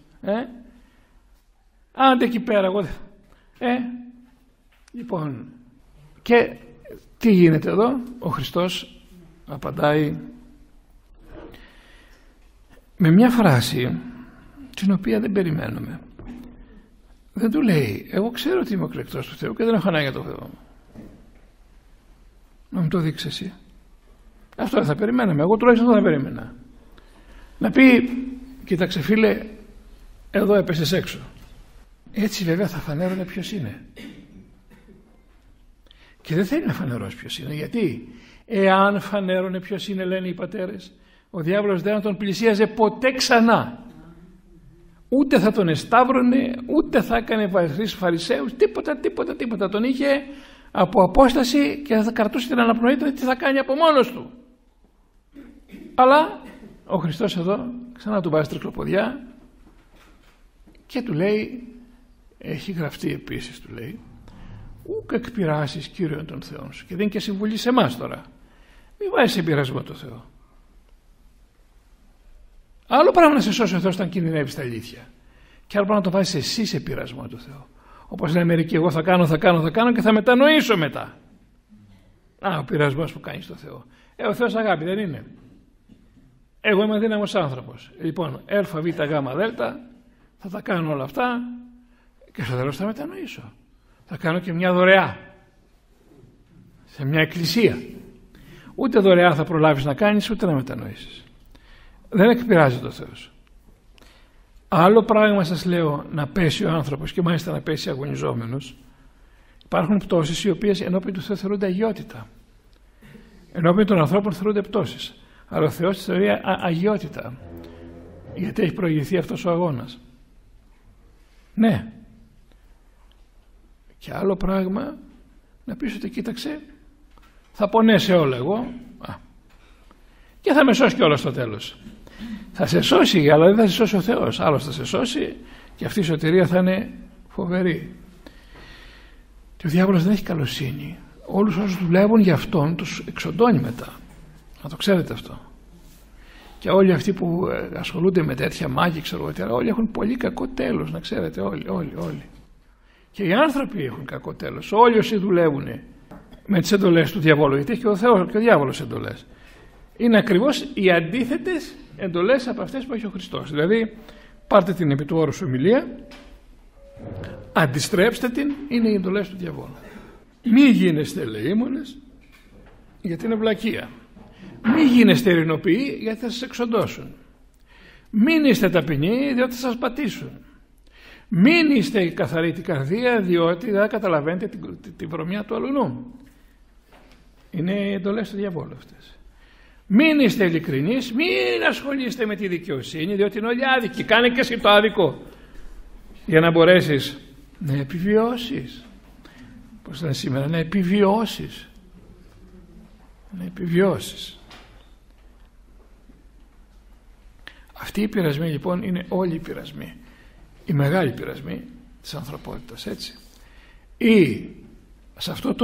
Άντε εκεί πέρα. Εγώ... Λοιπόν, και τι γίνεται εδώ? Ο Χριστός απαντάει με μια φράση την οποία δεν περιμένουμε. Δεν του λέει εγώ ξέρω ότι είμαι ο εκλεκτός του Θεού και δεν έχω ανάγκη για το Θεό. Να μου το δείξει εσύ. Αυτό δεν θα περιμέναμε. Εγώ τουλάχιστον δεν θα περίμενα. Να πει κοίταξε φίλε, εδώ έπεσες έξω. Έτσι βέβαια θα φανέρωνε ποιος είναι. Και δεν θέλει να φανερώσει ποιος είναι. Γιατί εάν φανέρωνε ποιος είναι, λένε οι πατέρες, ο διάβολος δεν θα τον πλησίαζε ποτέ ξανά. Ούτε θα τον εσταύρωνε, ούτε θα έκανε φαρισαίους, τίποτα. Τον είχε από απόσταση και θα κρατούσε την αναπνοή του, τι θα κάνει από μόνος του. Αλλά ο Χριστός εδώ ξανά του βάζει τρικλοποδιά και του λέει, έχει γραφτεί επίσης, του λέει, ούκ εκπειράσεις Κύριον των Θεών σου. Και δίνει και συμβουλή σε εμάς τώρα. Μην βάζεις σε πειρασμό το Θεό. Άλλο πράγμα να σε σώσει ο Θεός όταν κινδυνεύεις τα αλήθεια. Και άλλο πράγμα να το βάζεις εσύ σε πειρασμό του Θεού. Όπως λένε μερικοί, εγώ θα κάνω και θα μετανοήσω μετά. Ο πειρασμός που κάνεις στο Θεό. Ο Θεός αγάπη δεν είναι? Εγώ είμαι αδύναμος άνθρωπος. Λοιπόν, ΑΒΓΔ θα τα κάνω όλα αυτά και στο τέλος θα μετανοήσω. Θα κάνω και μια δωρεά σε μια εκκλησία. Ούτε δωρεά θα προλάβεις να κάνεις, ούτε να μετανοήσεις. Δεν εκπειράζει το Θεός. Άλλο πράγμα σας λέω να πέσει ο άνθρωπος και μάλιστα να πέσει αγωνιζόμενος. Υπάρχουν πτώσεις οι οποίες ενώπιον του Θεού θεωρούνται αγιότητα. Ενώπιον των ανθρώπων θεωρούνται πτώσεις. Αλλά ο Θεός τη θεωρεί αγιότητα. Γιατί έχει προηγηθεί αυτός ο αγώνας. Ναι. Και άλλο πράγμα να πεις ότι κοίταξε, θα πονέσαι όλα εγώ και θα με σώσει κιόλας στο τέλος. Θα σε σώσει, αλλά δεν θα σε σώσει ο Θεός. Άλλος θα σε σώσει και αυτή η σωτηρία θα είναι φοβερή. Και ο διάβολος δεν έχει καλοσύνη. Όλους όσους δουλεύουν για αυτόν τους εξοντώνει μετά. Να το ξέρετε αυτό. Και όλοι αυτοί που ασχολούνται με τέτοια μάγια, όλοι έχουν πολύ κακό τέλος, να ξέρετε, όλοι. Και οι άνθρωποι έχουν κακό τέλος. Όλοι όσοι δουλεύουν με τις εντολές του διαβόλου, γιατί έχει και ο Θεός και ο διάβολος εντολές, είναι ακριβώς οι αντίθετες εντολές από αυτές που έχει ο Χριστός. Δηλαδή, πάρτε την επί του όρους ομιλία, αντιστρέψτε την, είναι οι εντολές του διαβόλου. Μη γίνεστε ελεήμονες, γιατί είναι βλακεία. Μη γίνεστε ειρηνοποιοί, γιατί θα σας εξοντώσουν. Μην είστε ταπεινοί, διότι θα σας πατήσουν. Μην είστε καθαροί την καρδία, διότι δεν καταλαβαίνετε την βρωμιά του αλουνού. Είναι οι εντολές του διαβόλου αυτές. Μην είστε ειλικρινείς, μην ασχολείστε με τη δικαιοσύνη, διότι είναι όλοι άδικοι. Κάνε και εσύ το άδικο για να μπορέσεις να επιβιώσεις. Πώς λένε σήμερα, να επιβιώσεις. Να επιβιώσεις. Αυτοί οι πειρασμοί λοιπόν είναι όλοι οι πειρασμοί. Οι μεγάλοι πειρασμοί της ανθρωπότητας, έτσι. Ή σε αυτό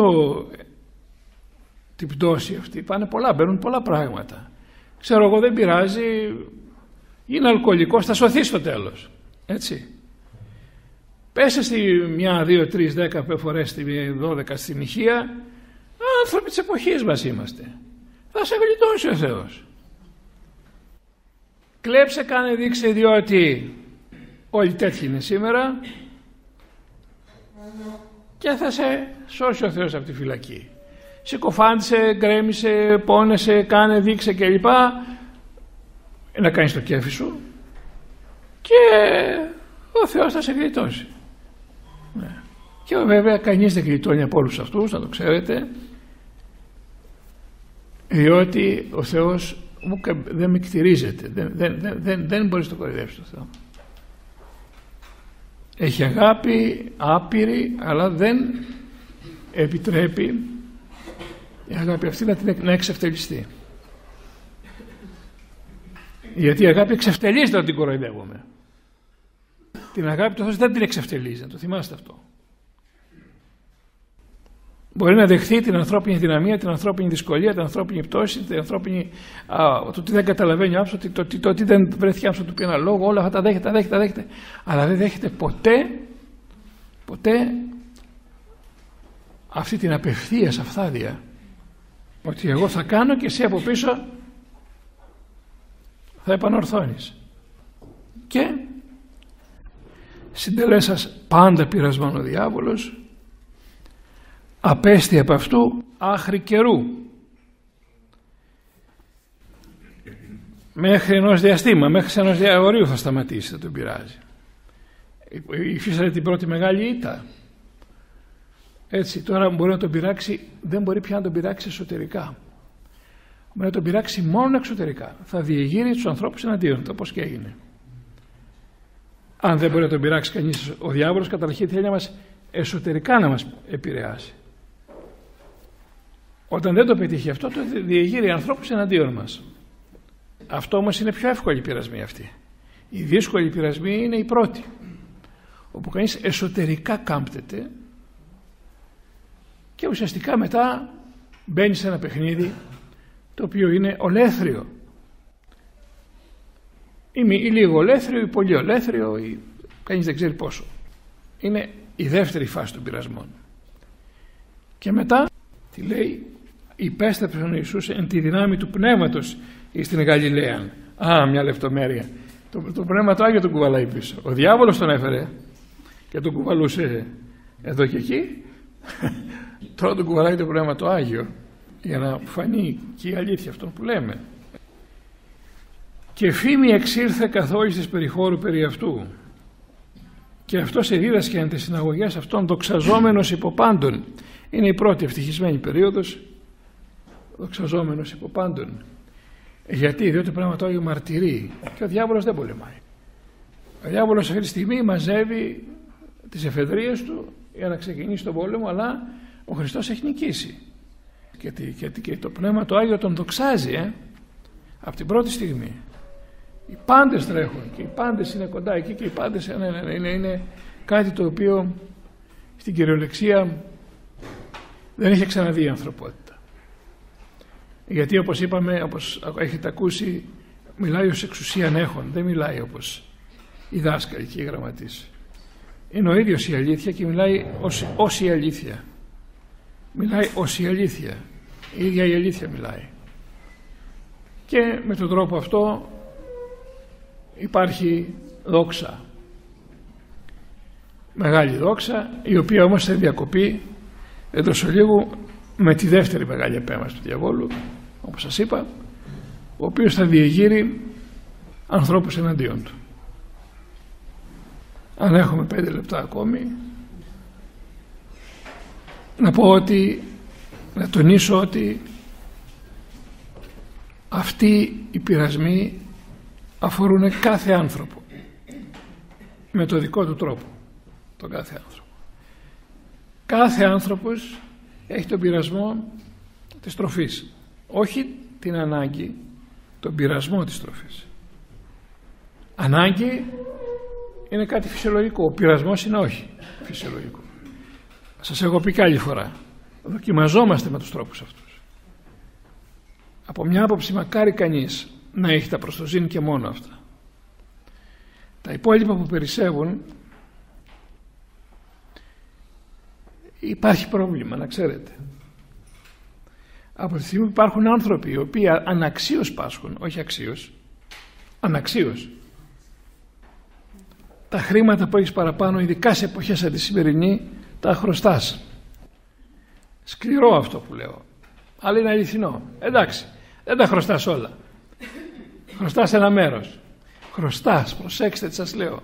την πτώση αυτή πάνε πολλά, μπαίνουν πολλά πράγματα. Ξέρω εγώ, δεν πειράζει, είναι αλκοολικός, θα σωθεί στο τέλος, έτσι. Πέσε στη 1, 2, 3, 10 φορές, στη 12 στην ηχεία, άνθρωποι της εποχής μας είμαστε. Θα σε γλιτώσει ο Θεός. Κλέψε, κάνε, δείξε, διότι όλοι τέτοιοι είναι σήμερα και θα σε σώσει ο Θεός από τη φυλακή. Συκοφάντησε, γκρέμισε, πόνεσε, κάνε, δείξε κλπ. Να κάνεις το κέφι σου και ο Θεός θα σε γλιτώσει. Ναι. Και βέβαια κανείς δεν γλιτώνει από όλους αυτούς, να το ξέρετε, διότι ο Θεός δεν με κτηρίζεται, δεν μπορείς να το κοροϊδεύσεις το Θεό. Έχει αγάπη άπειρη, αλλά δεν επιτρέπει η αγάπη αυτή να εξευτελιστεί. Γιατί η αγάπη εξευτελίζεται όταν την κοροϊδεύουμε. Την αγάπη του Θεού δεν την εξευτελίζει, να το θυμάστε αυτό. Μπορεί να δεχθεί την ανθρώπινη δυναμία, την ανθρώπινη δυσκολία, την ανθρώπινη πτώση, την ανθρώπινη, το ότι δεν καταλαβαίνει ο άνθρωπος, το ότι δεν βρέθηκε άνθρωπος του πει ένα λόγο, όλα αυτά τα δέχεται. Αλλά δεν δέχεται ποτέ αυτή την απευθείας αυθάδεια. Ότι εγώ θα κάνω και εσύ από πίσω θα επανορθώνεις. Και συντελέσας πάντα πειρασμόν ο διάβολος, απέστη από αυτού άχρη καιρού, μέχρι ενός διαστήμα, μέχρι ενός ορίου θα σταματήσει, θα τον πειράζει. Υφίσταται την πρώτη μεγάλη ήττα. Έτσι τώρα μπορεί να τον πειράξει, δεν μπορεί πια να τον πειράξει εσωτερικά, μπορεί να τον πειράξει μόνο εξωτερικά. Θα διεγείρει τους ανθρώπους εναντίον του, όπως και έγινε. Αν δεν μπορεί να τον πειράξει κανείς ο διάβολος, καταρχήν θέλει να μας εσωτερικά να μας επηρεάσει. Όταν δεν το πετύχει αυτό, το διεγείρει ανθρώπους εναντίον μας. Αυτό όμως είναι πιο εύκολη πειρασμή αυτή. Η δύσκολη πειρασμή είναι η πρώτη, όπου κανείς εσωτερικά κάμπτεται και ουσιαστικά μετά μπαίνει σε ένα παιχνίδι το οποίο είναι ολέθριο. Ή λίγο ολέθριο ή πολύ ολέθριο, ή κανείς δεν ξέρει πόσο. Είναι η δεύτερη φάση των πειρασμών. Και μετά τι λέει, υπέστρεψε ο Ιησούς εν τη δυνάμει του πνεύματος στην Γαλιλαία. Μια λεπτομέρεια. Το πνεύμα το Άγιο τον κουβαλάει πίσω. Ο διάβολος τον έφερε και τον κουβαλούσε εδώ και εκεί. Τώρα τον κουβαλάει το πνεύμα το Άγιο για να φανεί και η αλήθεια αυτό που λέμε. Και φήμη εξήλθε καθ' όλης της περιχώρου περί αυτού, και αυτός εδίδασκε εν τις συναγωγές αυτών δοξαζόμενος υπό πάντων. Είναι η πρώτη ευτυχισμένη περίοδος, δοξαζόμενος υπό πάντων. Γιατί, διότι το πνεύμα το Άγιο μαρτυρεί και ο διάβολος δεν πολεμάει. Ο διάβολος αυτή τη στιγμή μαζεύει τις εφεδρίες του για να ξεκινήσει τον πόλεμο, αλλά ο Χριστός έχει νικήσει. Και το πνεύμα το Άγιο τον δοξάζει από την πρώτη στιγμή. Οι πάντες τρέχουν και οι πάντες είναι κοντά εκεί και οι πάντες είναι κάτι το οποίο στην κυριολεξία δεν έχει ξαναδεί η ανθρωπότητα. Γιατί όπως είπαμε, όπως έχετε ακούσει, μιλάει ως εξουσίαν έχων, δεν μιλάει όπως οι δάσκαλοι και οι γραμματείς. Είναι ο ίδιος η αλήθεια και μιλάει ως η αλήθεια. Μιλάει ως η αλήθεια. Η ίδια η αλήθεια μιλάει. Και με τον τρόπο αυτό υπάρχει δόξα. Μεγάλη δόξα, η οποία όμως θα διακοπεί εντός ολίγου με τη δεύτερη μεγάλη επέμβαση του διαβόλου, όπως σας είπα, ο οποίος θα διεγείρει ανθρώπους εναντίον του. Αν έχουμε 5 λεπτά ακόμη, να τονίσω ότι αυτοί οι πειρασμοί αφορούν κάθε άνθρωπο με το δικό του τρόπο, τον κάθε άνθρωπο. Κάθε άνθρωπος έχει τον πειρασμό της τροφής, όχι την ανάγκη, τον πειρασμό της τροφής. Ανάγκη είναι κάτι φυσιολογικό, ο πειρασμός είναι όχι φυσιολογικό. Σας έχω πει και άλλη φορά, δοκιμαζόμαστε με τους τρόπους αυτούς. Από μια άποψη μακάρι κανείς να έχει τα προστοζήν και μόνο αυτά. Τα υπόλοιπα που περισσεύουν υπάρχει πρόβλημα, να ξέρετε. Από τη στιγμή που υπάρχουν άνθρωποι οι οποίοι αναξίως πάσχουν, όχι αξίως, αναξίως, τα χρήματα που έχεις παραπάνω, ειδικά σε εποχές σαν τη σημερινή, τα χρωστάς. Σκληρό αυτό που λέω, αλλά είναι αληθινό. Εντάξει, δεν τα χρωστάς όλα. Χρωστάς ένα μέρος. Χρωστάς, προσέξτε τι σας λέω.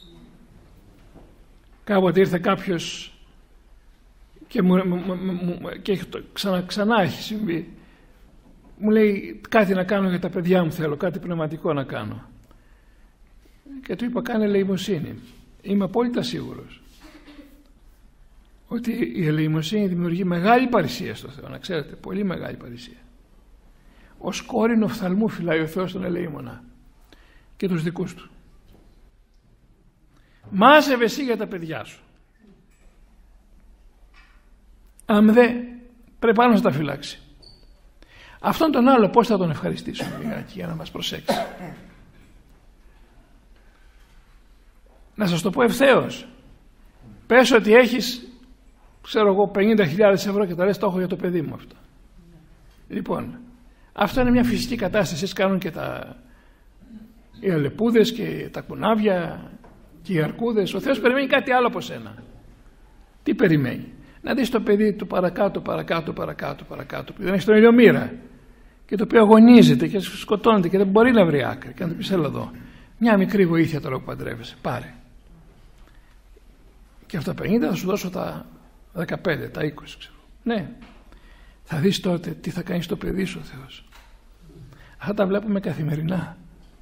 Κάποτε ήρθε κάποιος και ξανά έχει συμβεί. Μου λέει κάτι να κάνω για τα παιδιά μου, θέλω κάτι πνευματικό να κάνω. Και του είπα κάνε ελεημοσύνη. Είμαι απόλυτα σίγουρος ότι η ελεημοσύνη δημιουργεί μεγάλη παρησία στο Θεό, να ξέρετε, πολύ μεγάλη παρησία. Ως κόρην οφθαλμού φυλάει ο Θεός τον ελεήμονα και τους δικούς του. Μάζευε εσύ για τα παιδιά σου. Αν δεν, πρέπει πάνω να τα φυλάξει. Αυτόν τον άλλο πώς θα τον ευχαριστήσουμε λιγάκι για να μας προσέξει. Να σας το πω ευθέως. Πες ότι έχεις, ξέρω εγώ, 50.000 ευρώ και τα λες το έχω για το παιδί μου αυτό. Λοιπόν, αυτό είναι μια φυσική κατάσταση. Εσείς κάνουν και οι αλεπούδες και τα κουνάβια και οι αρκούδες. Ο Θεός περιμένει κάτι άλλο από σένα. Τι περιμένει? Να δεις το παιδί του παρακάτω που δεν έχει τον ίδιο μοίρα και το οποίο αγωνίζεται και σκοτώνεται και δεν μπορεί να βρει άκρη και να του πεις έλα εδώ, μια μικρή βοήθεια τώρα που παντρεύεσαι, πάρε, και από τα 50 θα σου δώσω τα 15, τα 20, ξέρω. Ναι, θα δεις τότε τι θα κάνει στο παιδί σου ο Θεός. Αυτά τα βλέπουμε καθημερινά.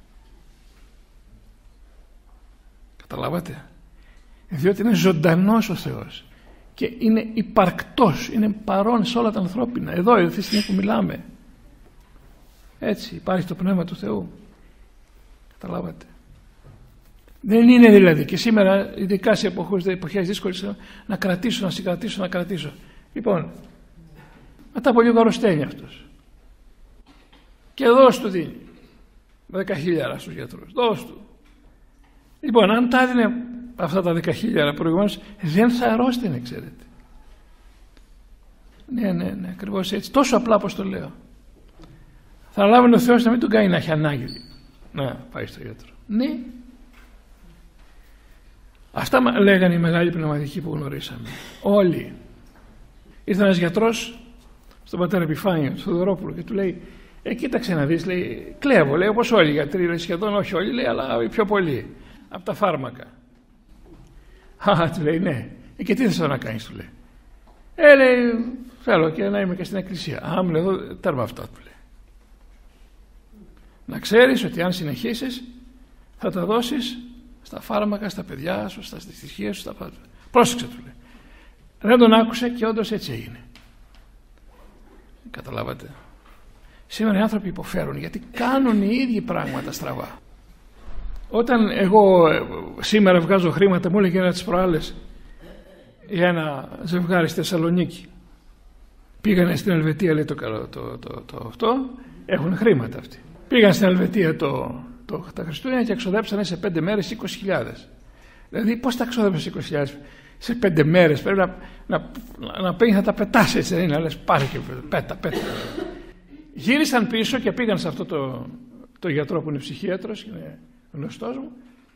Καταλάβατε? Διότι είναι ζωντανός ο Θεός και είναι υπαρκτός, είναι παρόν σε όλα τα ανθρώπινα. Εδώ, αυτή τη στιγμή που μιλάμε, έτσι υπάρχει το Πνεύμα του Θεού. Καταλάβατε? Δεν είναι δηλαδή και σήμερα, ειδικά σε εποχές δύσκολες, να κρατήσω, να συγκρατήσω, να κρατήσω. Λοιπόν, μετά από λίγο αρρωσταίνει αυτός και δώσ' του δίνει 10.000 στους γιατρούς, δώσ' του. Λοιπόν, αν τα έδινε αυτά τα 10.000 προηγουμένως, δεν θα αρρώστηνε, ξέρετε. Ναι, ακριβώς έτσι. Τόσο απλά πως το λέω. Θα λάβει ο Θεός να μην τον κάνει να έχει ανάγκη να πάει στο γιατρό. Ναι. Αυτά λέγανε οι μεγάλοι πνευματικοί που γνωρίσαμε. Όλοι. Ήρθε ένας γιατρός στον πατέρα Επιφάνιο, του Θοδωρόπουλου, και του λέει: κοίταξε να δεις, λέει, κλέβω, λέει, όπως όλοι οι γιατροί, λέει, σχεδόν όχι όλοι, λέει, αλλά οι πιο πολλοί, από τα φάρμακα. Του λέει, ναι. Και τι θες να κάνεις, του λέει. Λέει, θέλω και να είμαι και στην εκκλησία. Μου λέει, εδώ τέρμα αυτά, του λέει. Να ξέρεις ότι αν συνεχίσεις θα τα δώσεις στα φάρμακα, στα παιδιά σου, στα δυστυχίες σου, στα πάντα. Πρόσεξε, του λέει. Δεν τον άκουσε και όντως έτσι έγινε. Καταλάβατε? Σήμερα οι άνθρωποι υποφέρουν γιατί κάνουν οι ίδιοι πράγματα στραβά. Όταν εγώ σήμερα βγάζω χρήματα, μου έλεγε ένα τις προάλλες για ένα ζευγάρι στη Θεσσαλονίκη. Πήγανε στην Ελβετία, λέει, αυτό, έχουν χρήματα αυτοί. Πήγαν στην Ελβετία τα Χριστούγεννα και εξοδέψανε σε 5 μέρες 20.000. Δηλαδή πώς τα εξόδεψε 20.000 σε 5 μέρες? Πρέπει να πήγαινε να τα πετάσει, έτσι δεν είναι? Να λες πάρε και πέτα. Γύρισαν πίσω και πήγαν σε αυτό το γιατρό που είναι ψυχίατρος, είναι γνωστός μου,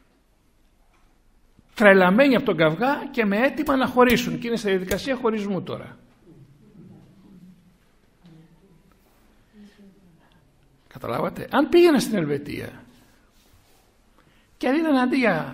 τρελαμένοι από τον καυγά και με έτοιμα να χωρίσουν, και είναι στη διαδικασία χωρισμού τώρα. Καταλάβατε? Αν πήγαινα στην Ελβετία και δίναν αντί για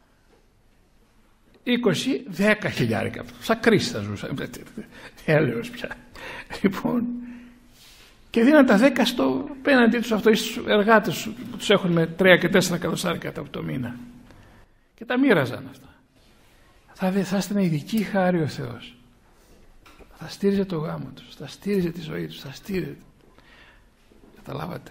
20, 10.000, σαν κρίση θα ζούσα, έλεος πια. Λοιπόν, και δίναν τα 10 στο πέναντι τους αυτό, στους εργάτες που τους έχουν με 3 και 4 εκατοστάρικα από το μήνα, και τα μοίραζαν αυτά. Θα έστεινε ειδική χάρη ο Θεός, θα στήριζε το γάμο τους, θα στήριζε τη ζωή τους, θα στήριζε. Καταλάβατε?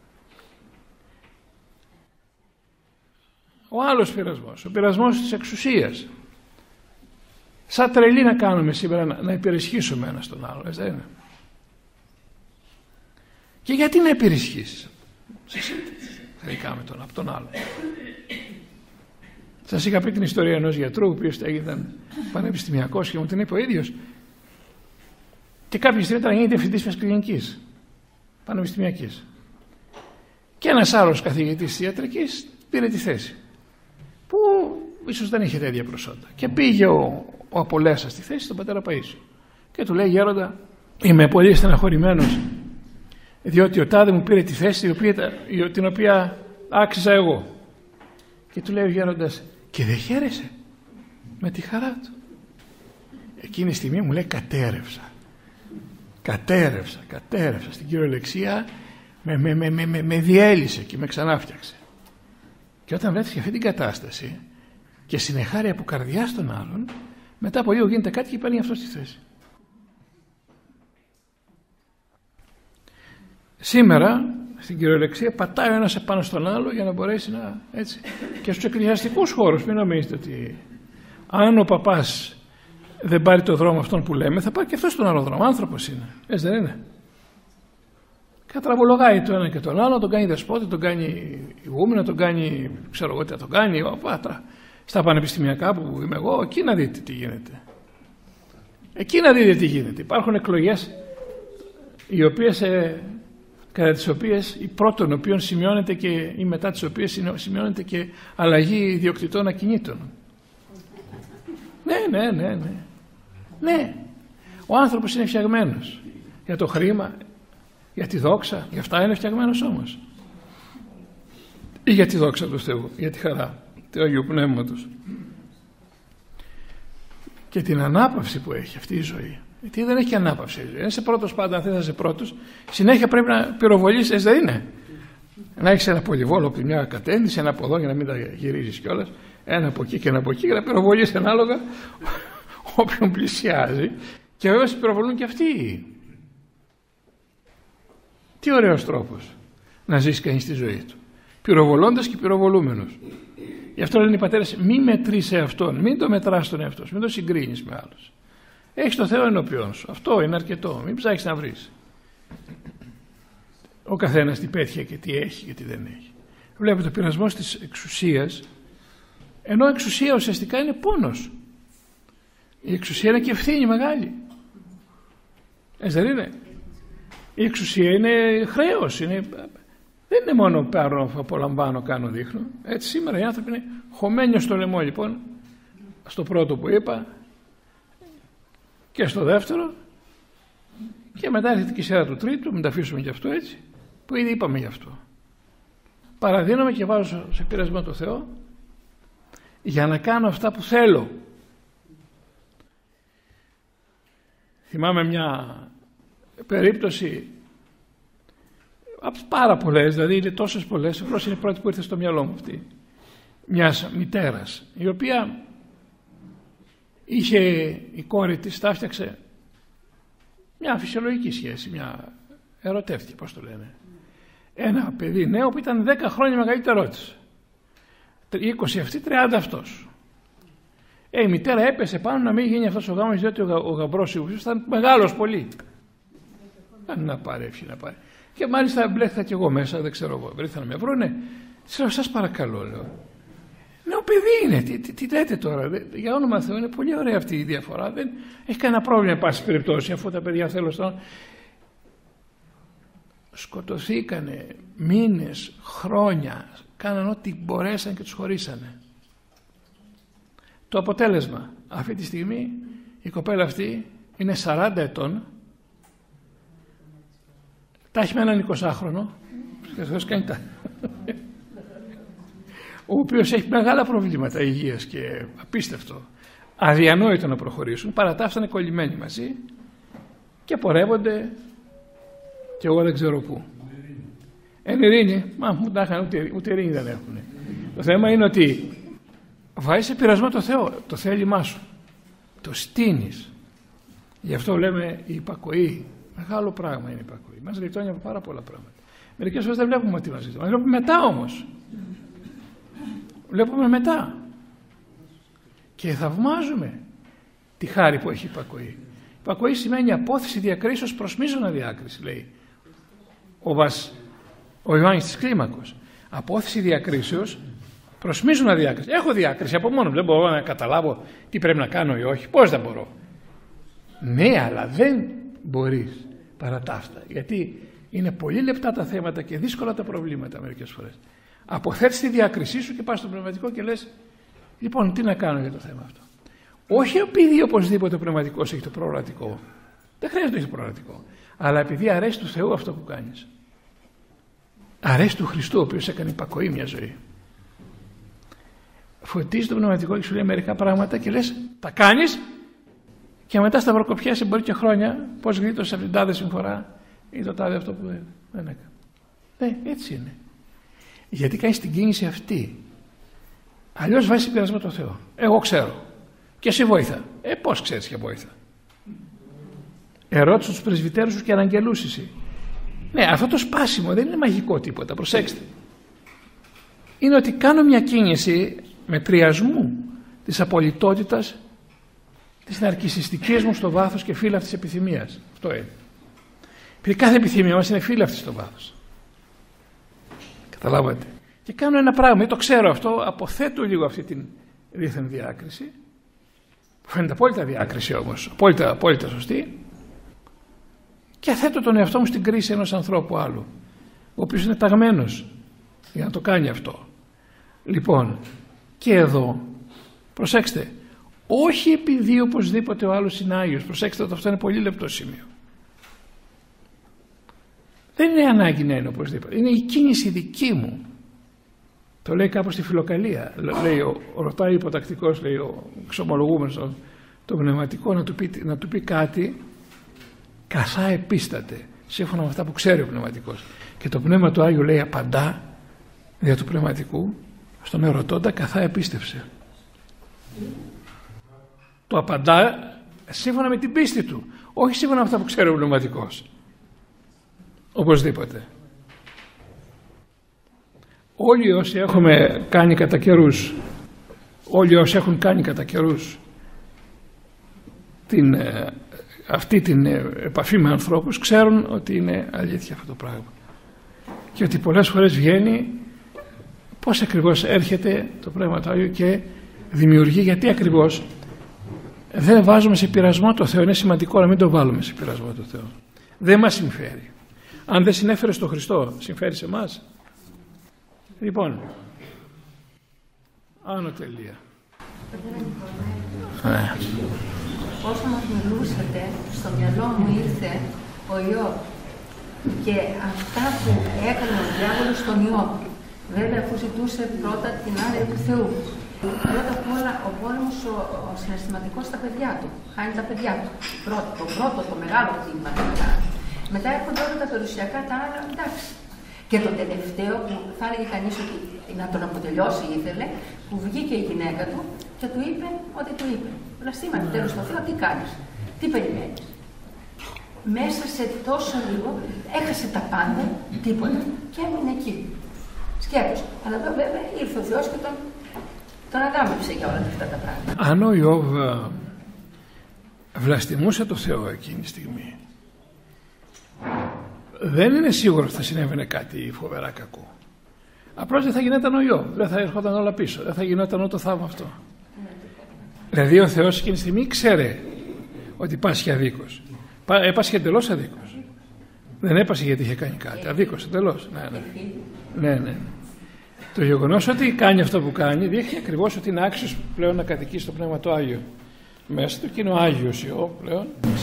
Ο άλλος πειρασμός, ο πειρασμός της εξουσίας. Σαν τρελή να κάνουμε σήμερα, να υπερισχύσουμε ένας τον άλλο, έτσι δεν είναι? Και γιατί να υπερισχύσεις από τον άλλο? Σας είχα πει την ιστορία ενός γιατρού, ο οποίος ήταν πανεπιστημιακός και μου την είπε ο ίδιος, και κάποια στιγμή ήταν να γίνει διευθυντής μιας κλινικής πανεπιστημιακής, και ένας άλλος καθηγητής της ιατρικής πήρε τη θέση, που ίσως δεν είχε τέτοια προσόντα, και πήγε ο Απολέσας στη θέση, τον πατέρα Παΐσιο, και του λέει: γέροντα, είμαι πολύ στεναχωρημένος, διότι ο τάδε μου πήρε τη θέση την οποία άξιζα εγώ. Και του λέει ο γέροντας, και δεν χαίρεσε? Με τη χαρά του. Εκείνη τη στιγμή μου λέει, κατέρευσα στην κυριολεξία, με διέλυσε και με ξανάφτιαξε. Και όταν βρέθηκε αυτή την κατάσταση και συνεχάρει από καρδιά στον άλλον, μετά από λίγο γίνεται κάτι και παίρνει αυτό στη θέση. Σήμερα στην κυριολεξία πατάει ο ένας επάνω στον άλλο για να μπορέσει να έτσι. Και στους εκκλησιαστικούς χώρους μην νομίζετε ότι αν ο παπάς δεν πάρει το δρόμο αυτόν που λέμε, θα πάρει και αυτός τον άλλο δρόμο. Άνθρωπος είναι, έτσι δεν είναι? Κατραβολογάει το ένα και τον άλλο, τον κάνει δεσπότη, τον κάνει ηγούμενο, τον κάνει ξέρω εγώ τι θα τον κάνει, στα πανεπιστημιακά που είμαι εγώ, εκεί να δείτε τι γίνεται. Εκεί να δείτε τι γίνεται. Υπάρχουν εκλογές οι οποίες, κατά τις οποίες η πρώτων οποίων σημειώνεται και ή μετά τις οποίες σημειώνεται και αλλαγή ιδιοκτητών ακινήτων. Ναι. Ο άνθρωπος είναι φτιαγμένος για το χρήμα, για τη δόξα, για αυτά είναι φτιαγμένος όμως. Ή για τη δόξα του Θεού, για τη χαρά του Αγίου Πνεύματος. Και την ανάπαυση που έχει αυτή η ζωή. Γιατί δεν έχει ανάπαυση. Δεν είσαι πρώτος πάντα, αν θες να είσαι πρώτος, συνέχεια πρέπει να πυροβολήσεις, έτσι δεν είναι? Να έχεις ένα πολυβόλο από τη μια κατεύθυνση, ένα από εδώ για να μην τα γυρίζεις κιόλας, ένα από εκεί και ένα από εκεί, για να πυροβολήσεις ανάλογα όποιον πλησιάζει. Και βέβαια πυροβολούν και αυτοί. Τι ωραίος τρόπος να ζήσει κανείς τη ζωή του. Πυροβολώντας και πυροβολούμενος. Γι' αυτό λένε οι πατέρες, μη μετρήσει αυτόν, μην το μετράς τον εαυτό σου, μην το συγκρίνεις με άλλους. Έχεις το Θεό ενώπιόν σου. Αυτό είναι αρκετό. Μην ψάξεις να βρεις. Ο καθένας τι πέτυχε και τι έχει και τι δεν έχει. Βλέπετε, ο πειρασμός της εξουσίας, ενώ εξουσία ουσιαστικά είναι πόνος. Η εξουσία είναι και ευθύνη μεγάλη. Έτσι δεν είναι? Η εξουσία είναι χρέος. Δεν είναι μόνο πάρω, απολαμβάνω, κάνω, δείχνω. Έτσι σήμερα οι άνθρωποι είναι χωμένοι στο λαιμό λοιπόν, στο πρώτο που είπα, και στο δεύτερο, και μετά έρχεται και η σειρά του τρίτου, μην τα αφήσουμε και αυτό έτσι, που ήδη είπαμε γι' αυτό. Παραδίνομαι και βάζω σε πειρασμό το Θεό για να κάνω αυτά που θέλω. Θυμάμαι μια περίπτωση, από πάρα πολλές, δηλαδή είναι τόσες πολλές, απλώς είναι η πρώτη που ήρθε στο μυαλό μου αυτή, μιας μητέρας, η οποία είχε η κόρη της, τα έφτιαξε μια φυσιολογική σχέση, μια ερωτεύτηκε, πώς το λένε. Ένα παιδί νέο που ήταν 10 χρόνια μεγαλύτερό της. 20 αυτή, 30 αυτός. Η μητέρα έπεσε πάνω να μην γίνει αυτός ο γάμος, διότι ο γαμπρός ήταν μεγάλος πολύ. Να πάρει, ευχή να πάρει. Και μάλιστα μπλέχθηκα κι εγώ μέσα, δεν ξέρω εγώ, βρήθηκα να με βρούνε. Της λέω, σας παρακαλώ, λέω. Νέο παιδί είναι, τι λέτε τώρα, για όνομα Θεού, είναι πολύ ωραία αυτή η διαφορά, δεν έχει κανένα πρόβλημα εν πάση περιπτώσει, αφού τα παιδιά θέλω στον. Σκοτωθήκανε μήνες, χρόνια, κάναν ό,τι μπορέσαν και τους χωρίσανε. Το αποτέλεσμα, αυτή τη στιγμή η κοπέλα αυτή είναι 40 ετών, τα έχει με έναν 20χρονο, ο οποίος έχει μεγάλα προβλήματα υγείας και απίστευτο, αδιανόητο να προχωρήσουν, παρά τα αυτά είναι κολλημένοι μαζί και πορεύονται και εγώ δεν ξέρω πού. Εν ειρήνη, μου τα είχαν, ούτε ειρήνη δεν έχουν. Το θέμα είναι ότι βάζεις σε πειρασμό το Θεό, το θέλημά σου, το στείνεις. Γι' αυτό λέμε η υπακοή, μεγάλο πράγμα είναι η υπακοή. Μας γλιτώνει από πάρα πολλά πράγματα. Μερικές φορές δεν βλέπουμε τι μας ζητάμε, βλέπουμε μετά όμως. Βλέπουμε μετά και θαυμάζουμε τη χάρη που έχει η υπακοή. Υπακοή σημαίνει απόθεση διακρίσεως προς μείζωνα διάκριση, λέει ο Ιωάννης της Κλίμακος. Απόθεση διακρίσεως προς μείζωνα διάκριση. Έχω διάκριση από μόνο μου, δεν μπορώ να καταλάβω τι πρέπει να κάνω ή όχι. Πώς δεν μπορώ? Ναι, αλλά δεν μπορείς παρά τα αυτά, γιατί είναι πολύ λεπτά τα θέματα και δύσκολα τα προβλήματα μερικές φορές. Αποθέτεις τη διάκρισή σου και πας στο πνευματικό και λες, λοιπόν, τι να κάνω για το θέμα αυτό. Όχι επειδή οπωσδήποτε ο πνευματικός έχει το προορατικό. Δεν χρειάζεται να είσαι προορατικό. Αλλά επειδή αρέσει του Θεού αυτό που κάνεις. Αρέσει του Χριστού, ο οποίος έκανε υπακοή μια ζωή. Φωτίζει το πνευματικό και σου λέει μερικά πράγματα και λες τα κάνεις και μετά στα προκοπιάσαι μπορεί και χρόνια πώς γλίτωσε από την τάδε συμφορά ή το τάδε αυτό που δεν έκανε. Ναι, έτσι είναι. Γιατί κάνεις την κίνηση αυτή. Αλλιώς βάζεις συμπερασμό το Θεό. Εγώ ξέρω. Και εσύ βόηθα. Πώς ξέρεις και βόηθα. Ερώτησε τους πρεσβυτέρους σου και αναγγελούς εσύ. Ναι, αυτό το σπάσιμο δεν είναι μαγικό τίποτα. Προσέξτε. Είναι ότι κάνω μια κίνηση μετριασμού της απολυτότητας της ναρκισσιστικής μου στο βάθος και φύλαυτης επιθυμίας. Αυτό είναι. Επειδή κάθε επιθυμία μας είναι φύλαυτη στο βάθος. Καταλάβατε. Και κάνω ένα πράγμα, το ξέρω αυτό, αποθέτω λίγο αυτή την δίθεν διάκριση, που φαίνεται απόλυτα διάκριση όμως, απόλυτα σωστή, και θέτω τον εαυτό μου στην κρίση ενός ανθρώπου άλλου, ο οποίος είναι ταγμένος για να το κάνει αυτό. Λοιπόν, και εδώ, προσέξτε, όχι επειδή οπωσδήποτε ο άλλος είναι Άγιος, προσέξτε ότι αυτό είναι πολύ λεπτό σημείο. Δεν είναι ανάγκη να είναι οπωσδήποτε, είναι η κίνηση δική μου. Το λέει κάπως στη Φιλοκαλία, λέει, ρωτάει υποτακτικός, λέει ο εξομολογούμενος το πνευματικό να του πει κάτι καθά επίσταται, σύμφωνα με αυτά που ξέρει ο πνευματικός. Και το Πνεύμα του Άγιου λέει απαντά δια του πνευματικού στον ερωτώντα καθά επίστευσε. Το απαντά σύμφωνα με την πίστη του, όχι σύμφωνα με αυτά που ξέρει ο πνευματικός. Οπωσδήποτε. Όλοι όσοι έχουμε κάνει κατά καιρούς, όλοι όσοι έχουν κάνει κατά καιρούς αυτή την επαφή με ανθρώπους ξέρουν ότι είναι αλήθεια αυτό το πράγμα και ότι πολλές φορές βγαίνει πώς ακριβώς έρχεται το Πνεύμα του Άγιο και δημιουργεί, γιατί ακριβώς δεν βάζουμε σε πειρασμό το Θεό. Είναι σημαντικό να μην το βάλουμε σε πειρασμό το Θεό. Δεν μας συμφέρει. Αν δεν συνέφερε στον Χριστό, συμφέρει σε εμάς? Λοιπόν, άνω τελεία. Όσο μας μιλούσατε, στο μυαλό μου ήρθε ο Ιώβ και αυτά που έκανε ο διάβολος στον Ιώβ. Βέβαια, αφού ζητούσε πρώτα την άδεια του Θεού. Πρώτα απ' όλα, ο πόλεμος ο συναισθηματικός στα παιδιά του. Χάνει τα παιδιά του. Το πρώτο, το μεγάλο τίμημα. Μετά έρχονται όλα τα περιουσιακά, τα άλλα, εντάξει. Και το τελευταίο που θα έλεγε κανείς ότι να τον αποτελειώσει ήθελε, που βγήκε η γυναίκα του και του είπε ότι του είπε. Βλαστήμα, τέλος στο Θεό, τι κάνεις, τι περιμένεις. Μέσα σε τόσο λίγο έχασε τα πάντα, τίποτα και έμεινε εκεί. Σκέφτος. Αλλά εδώ βέβαια ήρθε ο Θεός και τον αγάμεψε για όλα αυτά τα πράγματα. Αν ο Ιώβ βλαστημούσε το Θεό εκείνη τη στιγμή, δεν είναι σίγουρο ότι θα συνέβαινε κάτι φοβερά κακό. Απλώς δεν θα γινόταν ο Ιώβ, δεν θα έρχονταν όλα πίσω, δεν θα γινόταν ούτε το θαύμα αυτό. Δηλαδή ο Θεός εκείνη τη στιγμή ξέρε ότι πάσχει αδίκως. Έπασχε εντελώς αδίκως. Δεν έπασχε γιατί είχε κάνει κάτι. Αδίκως εντελώς. Ναι. Το γεγονός ότι κάνει αυτό που κάνει δείχνει ακριβώς ότι είναι άξιος πλέον να κατοικεί στο Πνεύμα του Άγιο μέσα του και είναι ο Άγιος Ιώβ πλέον.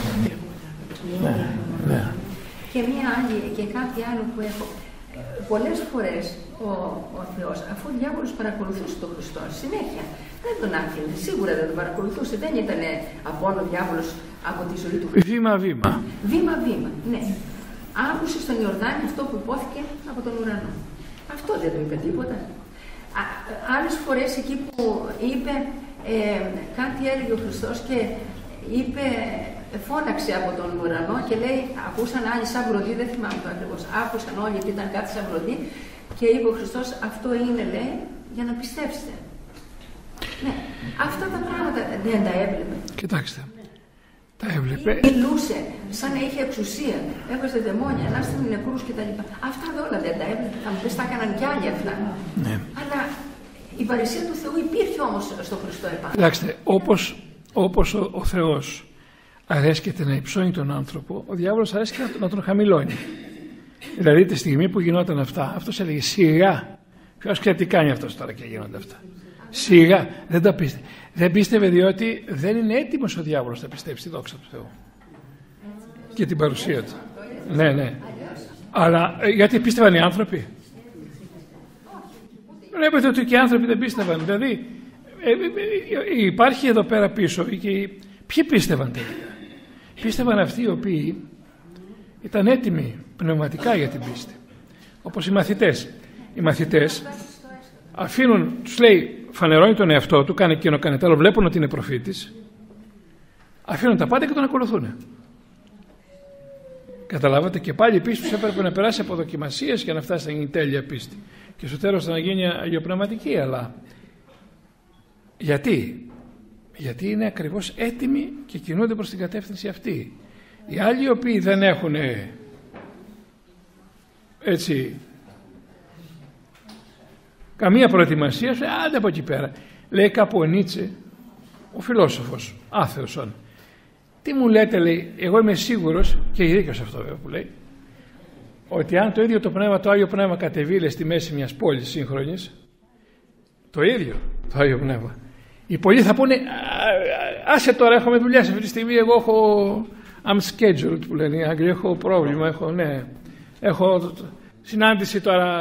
Ναι. Και μία άλλη και κάτι άλλο που έχω. Πολλές φορές ο Θεός, αφού ο διάβολος παρακολουθούσε τον Χριστό συνέχεια, δεν τον άφηνε, σίγουρα δεν τον παρακολουθούσε, δεν ήταν απόν ο διάβολος από τη ζωή του Χριστού. Βήμα-βήμα. Βήμα-βήμα, ναι. Άκουσε στον Ιορδάνη αυτό που υπόθηκε από τον ουρανό. Αυτό δεν του είπε τίποτα. Άλλες φορές εκεί που είπε, κάτι έλεγε ο Χριστός και είπε, φώναξε από τον ουρανό και λέει, ακούσαν άλλοι σαν βροντί, δεν θυμάμαι το ακριβώς, άκουσαν όλοι ότι ήταν κάτι σαν βροντί και είπε ο Χριστός, αυτό είναι, λέει, για να πιστέψετε. Ναι, αυτά τα πράγματα δεν τα έβλεπε. Κοιτάξτε, τα έβλεπε. Μιλούσε, σαν να είχε εξουσία, έβγαζε δαιμόνια, ανάστηνε νεκρούς κτλ. Αυτά όλα δεν τα έβλεπε, θα μου πεις, τα έκαναν κι άλλοι αυτά. Ναι. Αλλά η παρουσία του Θεού υπήρχε όμως στο Χριστό επάνω. Κοιτάξτε, όπως ο Θεός αρέσκεται να υψώνει τον άνθρωπο, ο διάβολος αρέσκεται να τον χαμηλώνει. Δηλαδή τη στιγμή που γινόταν αυτά, αυτός έλεγε σιγά. Ποιος ξέρει τι κάνει αυτός τώρα και γίνονται αυτά. Σιγά, δεν τα πίστευε. Δεν πίστευε διότι δεν είναι έτοιμος ο διάβολος να πιστέψει τη δόξα του Θεού. και την παρουσία του. Ναι, ναι. Αλλά γιατί πίστευαν οι άνθρωποι. Βλέπετε ότι και οι άνθρωποι δεν πίστευαν. Δηλαδή υπάρχει εδώ πέρα πίσω και ποιοι πίστευαν τελικά. Πίστευαν αυτοί οι οποίοι ήταν έτοιμοι πνευματικά για την πίστη. Όπως οι μαθητές. Οι μαθητές αφήνουν, τους λέει, φανερώνει τον εαυτό του, κάνει εκείνο, κάνει τ' άλλο, βλέπουν ότι είναι προφήτης, αφήνουν τα πάντα και τον ακολουθούν. Καταλάβατε, και πάλι η πίστη τους έπρεπε να περάσει από δοκιμασίες για να φτάσει να γίνει τέλεια πίστη. Και στο τέλος να γίνει αγιοπνευματική, αλλά γιατί είναι ακριβώς έτοιμοι και κινούνται προς την κατεύθυνση αυτή. Οι άλλοι οι οποίοι δεν έχουν έτσι καμία προετοιμασία, άντε από εκεί πέρα. Λέει κάπου ο Νίτσε, ο φιλόσοφος, άθεος, τι μου λέτε, λέει, εγώ είμαι σίγουρος, και έχει δίκιο σε αυτό βέβαια που λέει, ότι αν το ίδιο το πνεύμα, το Άγιο Πνεύμα κατεβεί στη μέση μιας πόλης σύγχρονης, το ίδιο το Άγιο Πνεύμα, οι πολλοί θα πούνε, άσε τώρα, έχουμε δουλειά σε αυτή τη στιγμή, εγώ έχω I'm scheduled που λένε οι Άγγλοι, έχω πρόβλημα, έχω συνάντηση τώρα,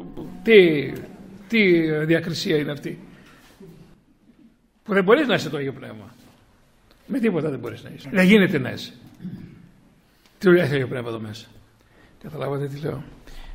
τι διακρισία είναι αυτή, που δεν μπορείς να είσαι το Άγιο Πνεύμα. Με τίποτα δεν μπορείς να είσαι. Δεν γίνεται να είσαι. Τι δουλειά έχει Άγιο Πνεύμα εδώ μέσα. Καταλάβατε τι λέω.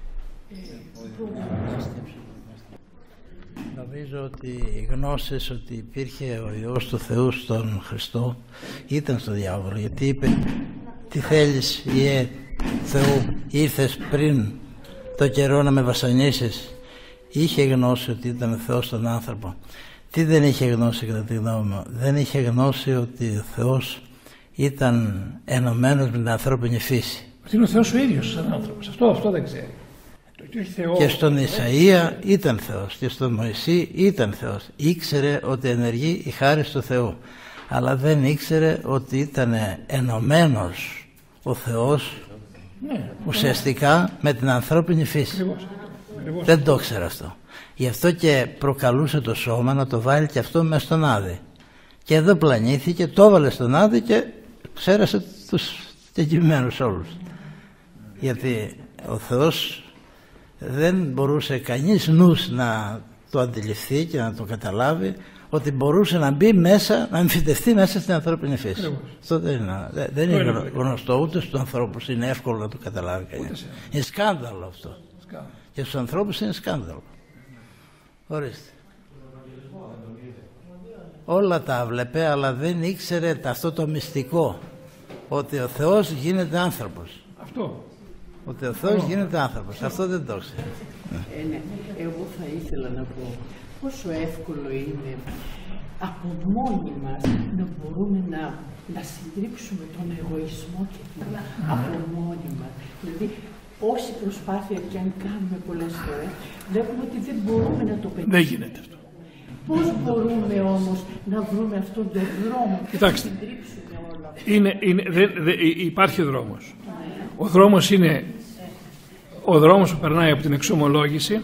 Νομίζω ότι οι γνώσεις ότι υπήρχε ο Υιός του Θεού στον Χριστό ήταν στο διάβολο, γιατί είπε, τι θέλεις Υιέ Θεού, ήρθες πριν το καιρό να με βασανίσεις. Είχε γνώση ότι ήταν Θεός στον άνθρωπο. Τι δεν είχε γνώση κατά τη γνώμη μου? Δεν είχε γνώση ότι ο Θεός ήταν ενωμένος με την ανθρώπινη φύση. Ότι είναι ο Θεός ο ίδιος σαν άνθρωπος. Αυτό δεν ξέρει. Και στον Ισαΐα ήταν Θεός και στον Μωυσή ήταν Θεός. Ήξερε ότι ενεργεί η χάρη του Θεού, αλλά δεν ήξερε ότι ήταν ενωμένος ο Θεός ουσιαστικά με την ανθρώπινη φύση. Δεν το ήξερε αυτό. Γι' αυτό και προκαλούσε το σώμα να το βάλει και αυτό μέσα στον Άδη. Και εδώ πλανήθηκε, το έβαλε στον Άδη και ξέρασε τους κεκοιμμένους όλους. Γιατί ο Θεός δεν μπορούσε κανείς νους να το αντιληφθεί και να το καταλάβει, ότι μπορούσε να μπει μέσα, να εμφυτευτεί μέσα στην ανθρώπινη φύση. Αυτό δεν είναι γνωστό ούτε στους ανθρώπους, είναι εύκολο να το καταλάβει κανείς. Είναι σκάνδαλο αυτό. Και στους ανθρώπους είναι σκάνδαλο. Ορίστε. Όλα τα βλέπε, αλλά δεν ήξερε αυτό το μυστικό, ότι ο Θεός γίνεται άνθρωπος. Αυτό. Ότι ο Θεός γίνεται άνθρωπος. Αυτό δεν το ξέρει. Ναι. Εγώ θα ήθελα να πω πόσο εύκολο είναι από μόνοι μας να μπορούμε να συντρίψουμε τον εγωισμό και από μόνοι μας. Δηλαδή, όση προσπάθεια και αν κάνουμε πολλές φορές, βλέπουμε ότι δεν μπορούμε να το πετύχουμε. Δεν γίνεται αυτό. Πώς μπορούμε όμως να βρούμε αυτόν τον δρόμο και να συντρίψουμε όλα αυτά? Υπάρχει δρόμος. Ο δρόμος είναι ο δρόμος που περνάει από την εξομολόγηση,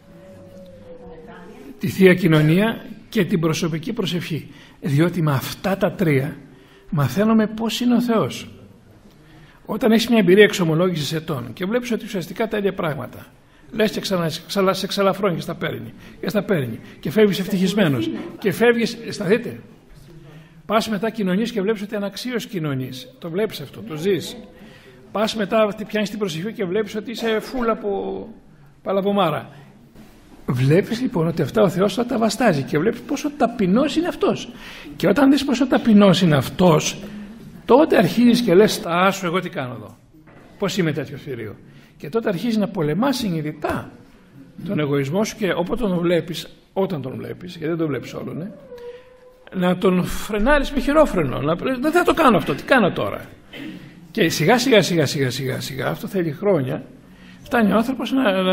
τη Θεία Κοινωνία και την προσωπική προσευχή. Διότι με αυτά τα τρία μαθαίνουμε πώς είναι ο Θεός. Όταν έχεις μια εμπειρία εξομολόγησης ετών και βλέπεις ότι ουσιαστικά τα ίδια πράγματα, λες και σε ξαλαφρώνει και στα παίρνει και φεύγεις ευτυχισμένος και φεύγεις, σταθείτε. Πας μετά κοινωνείς και βλέπεις ότι αναξίως κοινωνείς. Το βλέπεις αυτό, το ζεις. Πας μετά, πιάνεις την προσευχή και βλέπεις ότι είσαι φούλα από παλαβομάρα. Βλέπεις λοιπόν ότι αυτά ο Θεός θα τα βαστάζει και βλέπεις πόσο ταπεινός είναι αυτός. Και όταν δεις πόσο ταπεινός είναι αυτός, τότε αρχίζεις και λες, άσου εγώ τι κάνω εδώ. Πώς είμαι τέτοιο θηρίο. Και τότε αρχίζεις να πολεμάς συνειδητά τον εγωισμό σου και όταν τον βλέπεις, γιατί δεν τον βλέπεις όλον, να τον φρενάρεις με χειρόφρενο. Δεν θα το κάνω αυτό, τι κάνω τώρα. Και σιγά σιγά, αυτό θέλει χρόνια, φτάνει ο άνθρωπος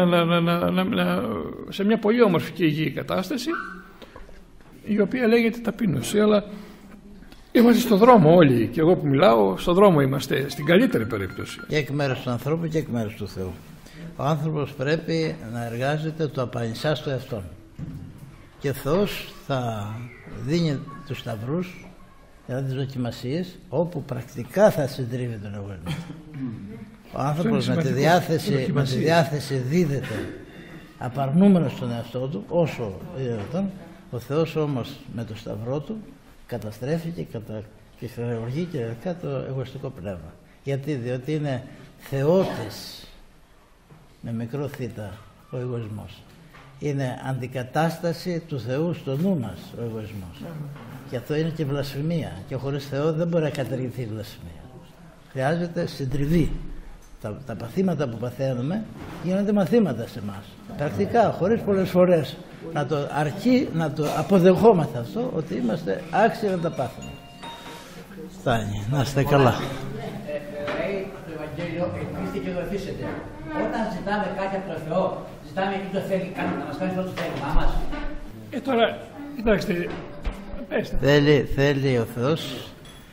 σε μια πολύ όμορφη και υγιή κατάσταση, η οποία λέγεται ταπείνωση. Αλλά είμαστε στον δρόμο όλοι, και εγώ που μιλάω, στον δρόμο είμαστε, στην καλύτερη περίπτωση. Και εκ μέρους του ανθρώπου και εκ μέρους του Θεού. Ο άνθρωπος πρέπει να εργάζεται το απανισά στο εαυτόν. Και ο Θεός θα δίνει τους σταυρούς δηλαδή τις δοκιμασίες, όπου πρακτικά θα συντρίβει τον εγωισμό. Ο άνθρωπος με τη διάθεση δίδεται απαρνούμενος στον εαυτό του όσο δυνατόν. Ο Θεός όμως με το σταυρό του καταστρέφει και χειρουργεί κυριαρχικά το εγωιστικό πνεύμα. Γιατί? Διότι είναι θεότης με μικρό θήτα ο εγωισμός. Είναι αντικατάσταση του Θεού στο νου μας ο εγωισμός. Και αυτό είναι και βλασφημία. Και χωρίς Θεό δεν μπορεί να καταργηθεί η βλασφημία. Χρειάζεται συντριβή. Τα παθήματα που παθαίνουμε γίνονται μαθήματα σε εμάς. Πρακτικά, χωρίς πολλές φορές αρκεί να το αποδεχόμαστε αυτό, ότι είμαστε άξιοι να τα πάθουμε. Φτάνει. Να είστε καλά. Λέει το Ευαγγέλιο, ελπίστε και δοθήσετε. Όταν ζητάμε κάτι από τον Θεό, ζητάμε τι το θέλει, να μας κάνει ό,τι θέλει μας. Τώρα, κοιτάξτε, πέστε. Θέλει ο Θεός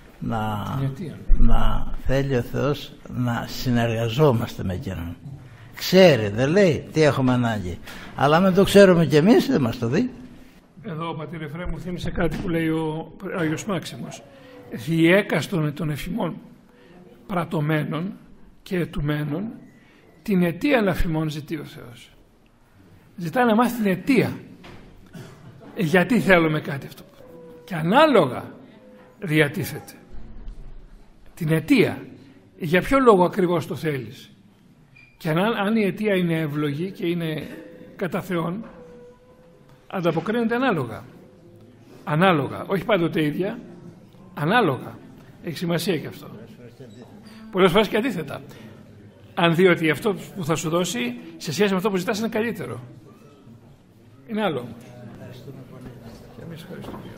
θέλει ο Θεός να συνεργαζόμαστε με εκείνον. Ξέρει, δεν λέει τι έχουμε ανάγκη. Αλλά αν το ξέρουμε κι εμείς, δεν μας το δει. Εδώ ο πατήρ Εφραίμ μου θύμισε κάτι που λέει ο Άγιος Μάξιμος. Διέκαστον των εφημών πρατωμένων και ετουμένων την αιτία αναφημών ζητεί ο Θεός. Ζητάει να μάθει την αιτία. Γιατί θέλουμε κάτι αυτό. Και ανάλογα διατίθεται. Την αιτία. Για ποιο λόγο ακριβώς το θέλεις. Και αν η αιτία είναι εύλογη και είναι κατά Θεόν, ανταποκρίνεται ανάλογα. Ανάλογα. Όχι πάντοτε ίδια. Ανάλογα. Έχει σημασία και αυτό. Πολλές φορές και αντίθετα. Αν δει ότι αυτό που θα σου δώσει σε σχέση με αυτό που ζητάς είναι καλύτερο. Είναι άλλο. Και εμείς ευχαριστούμε.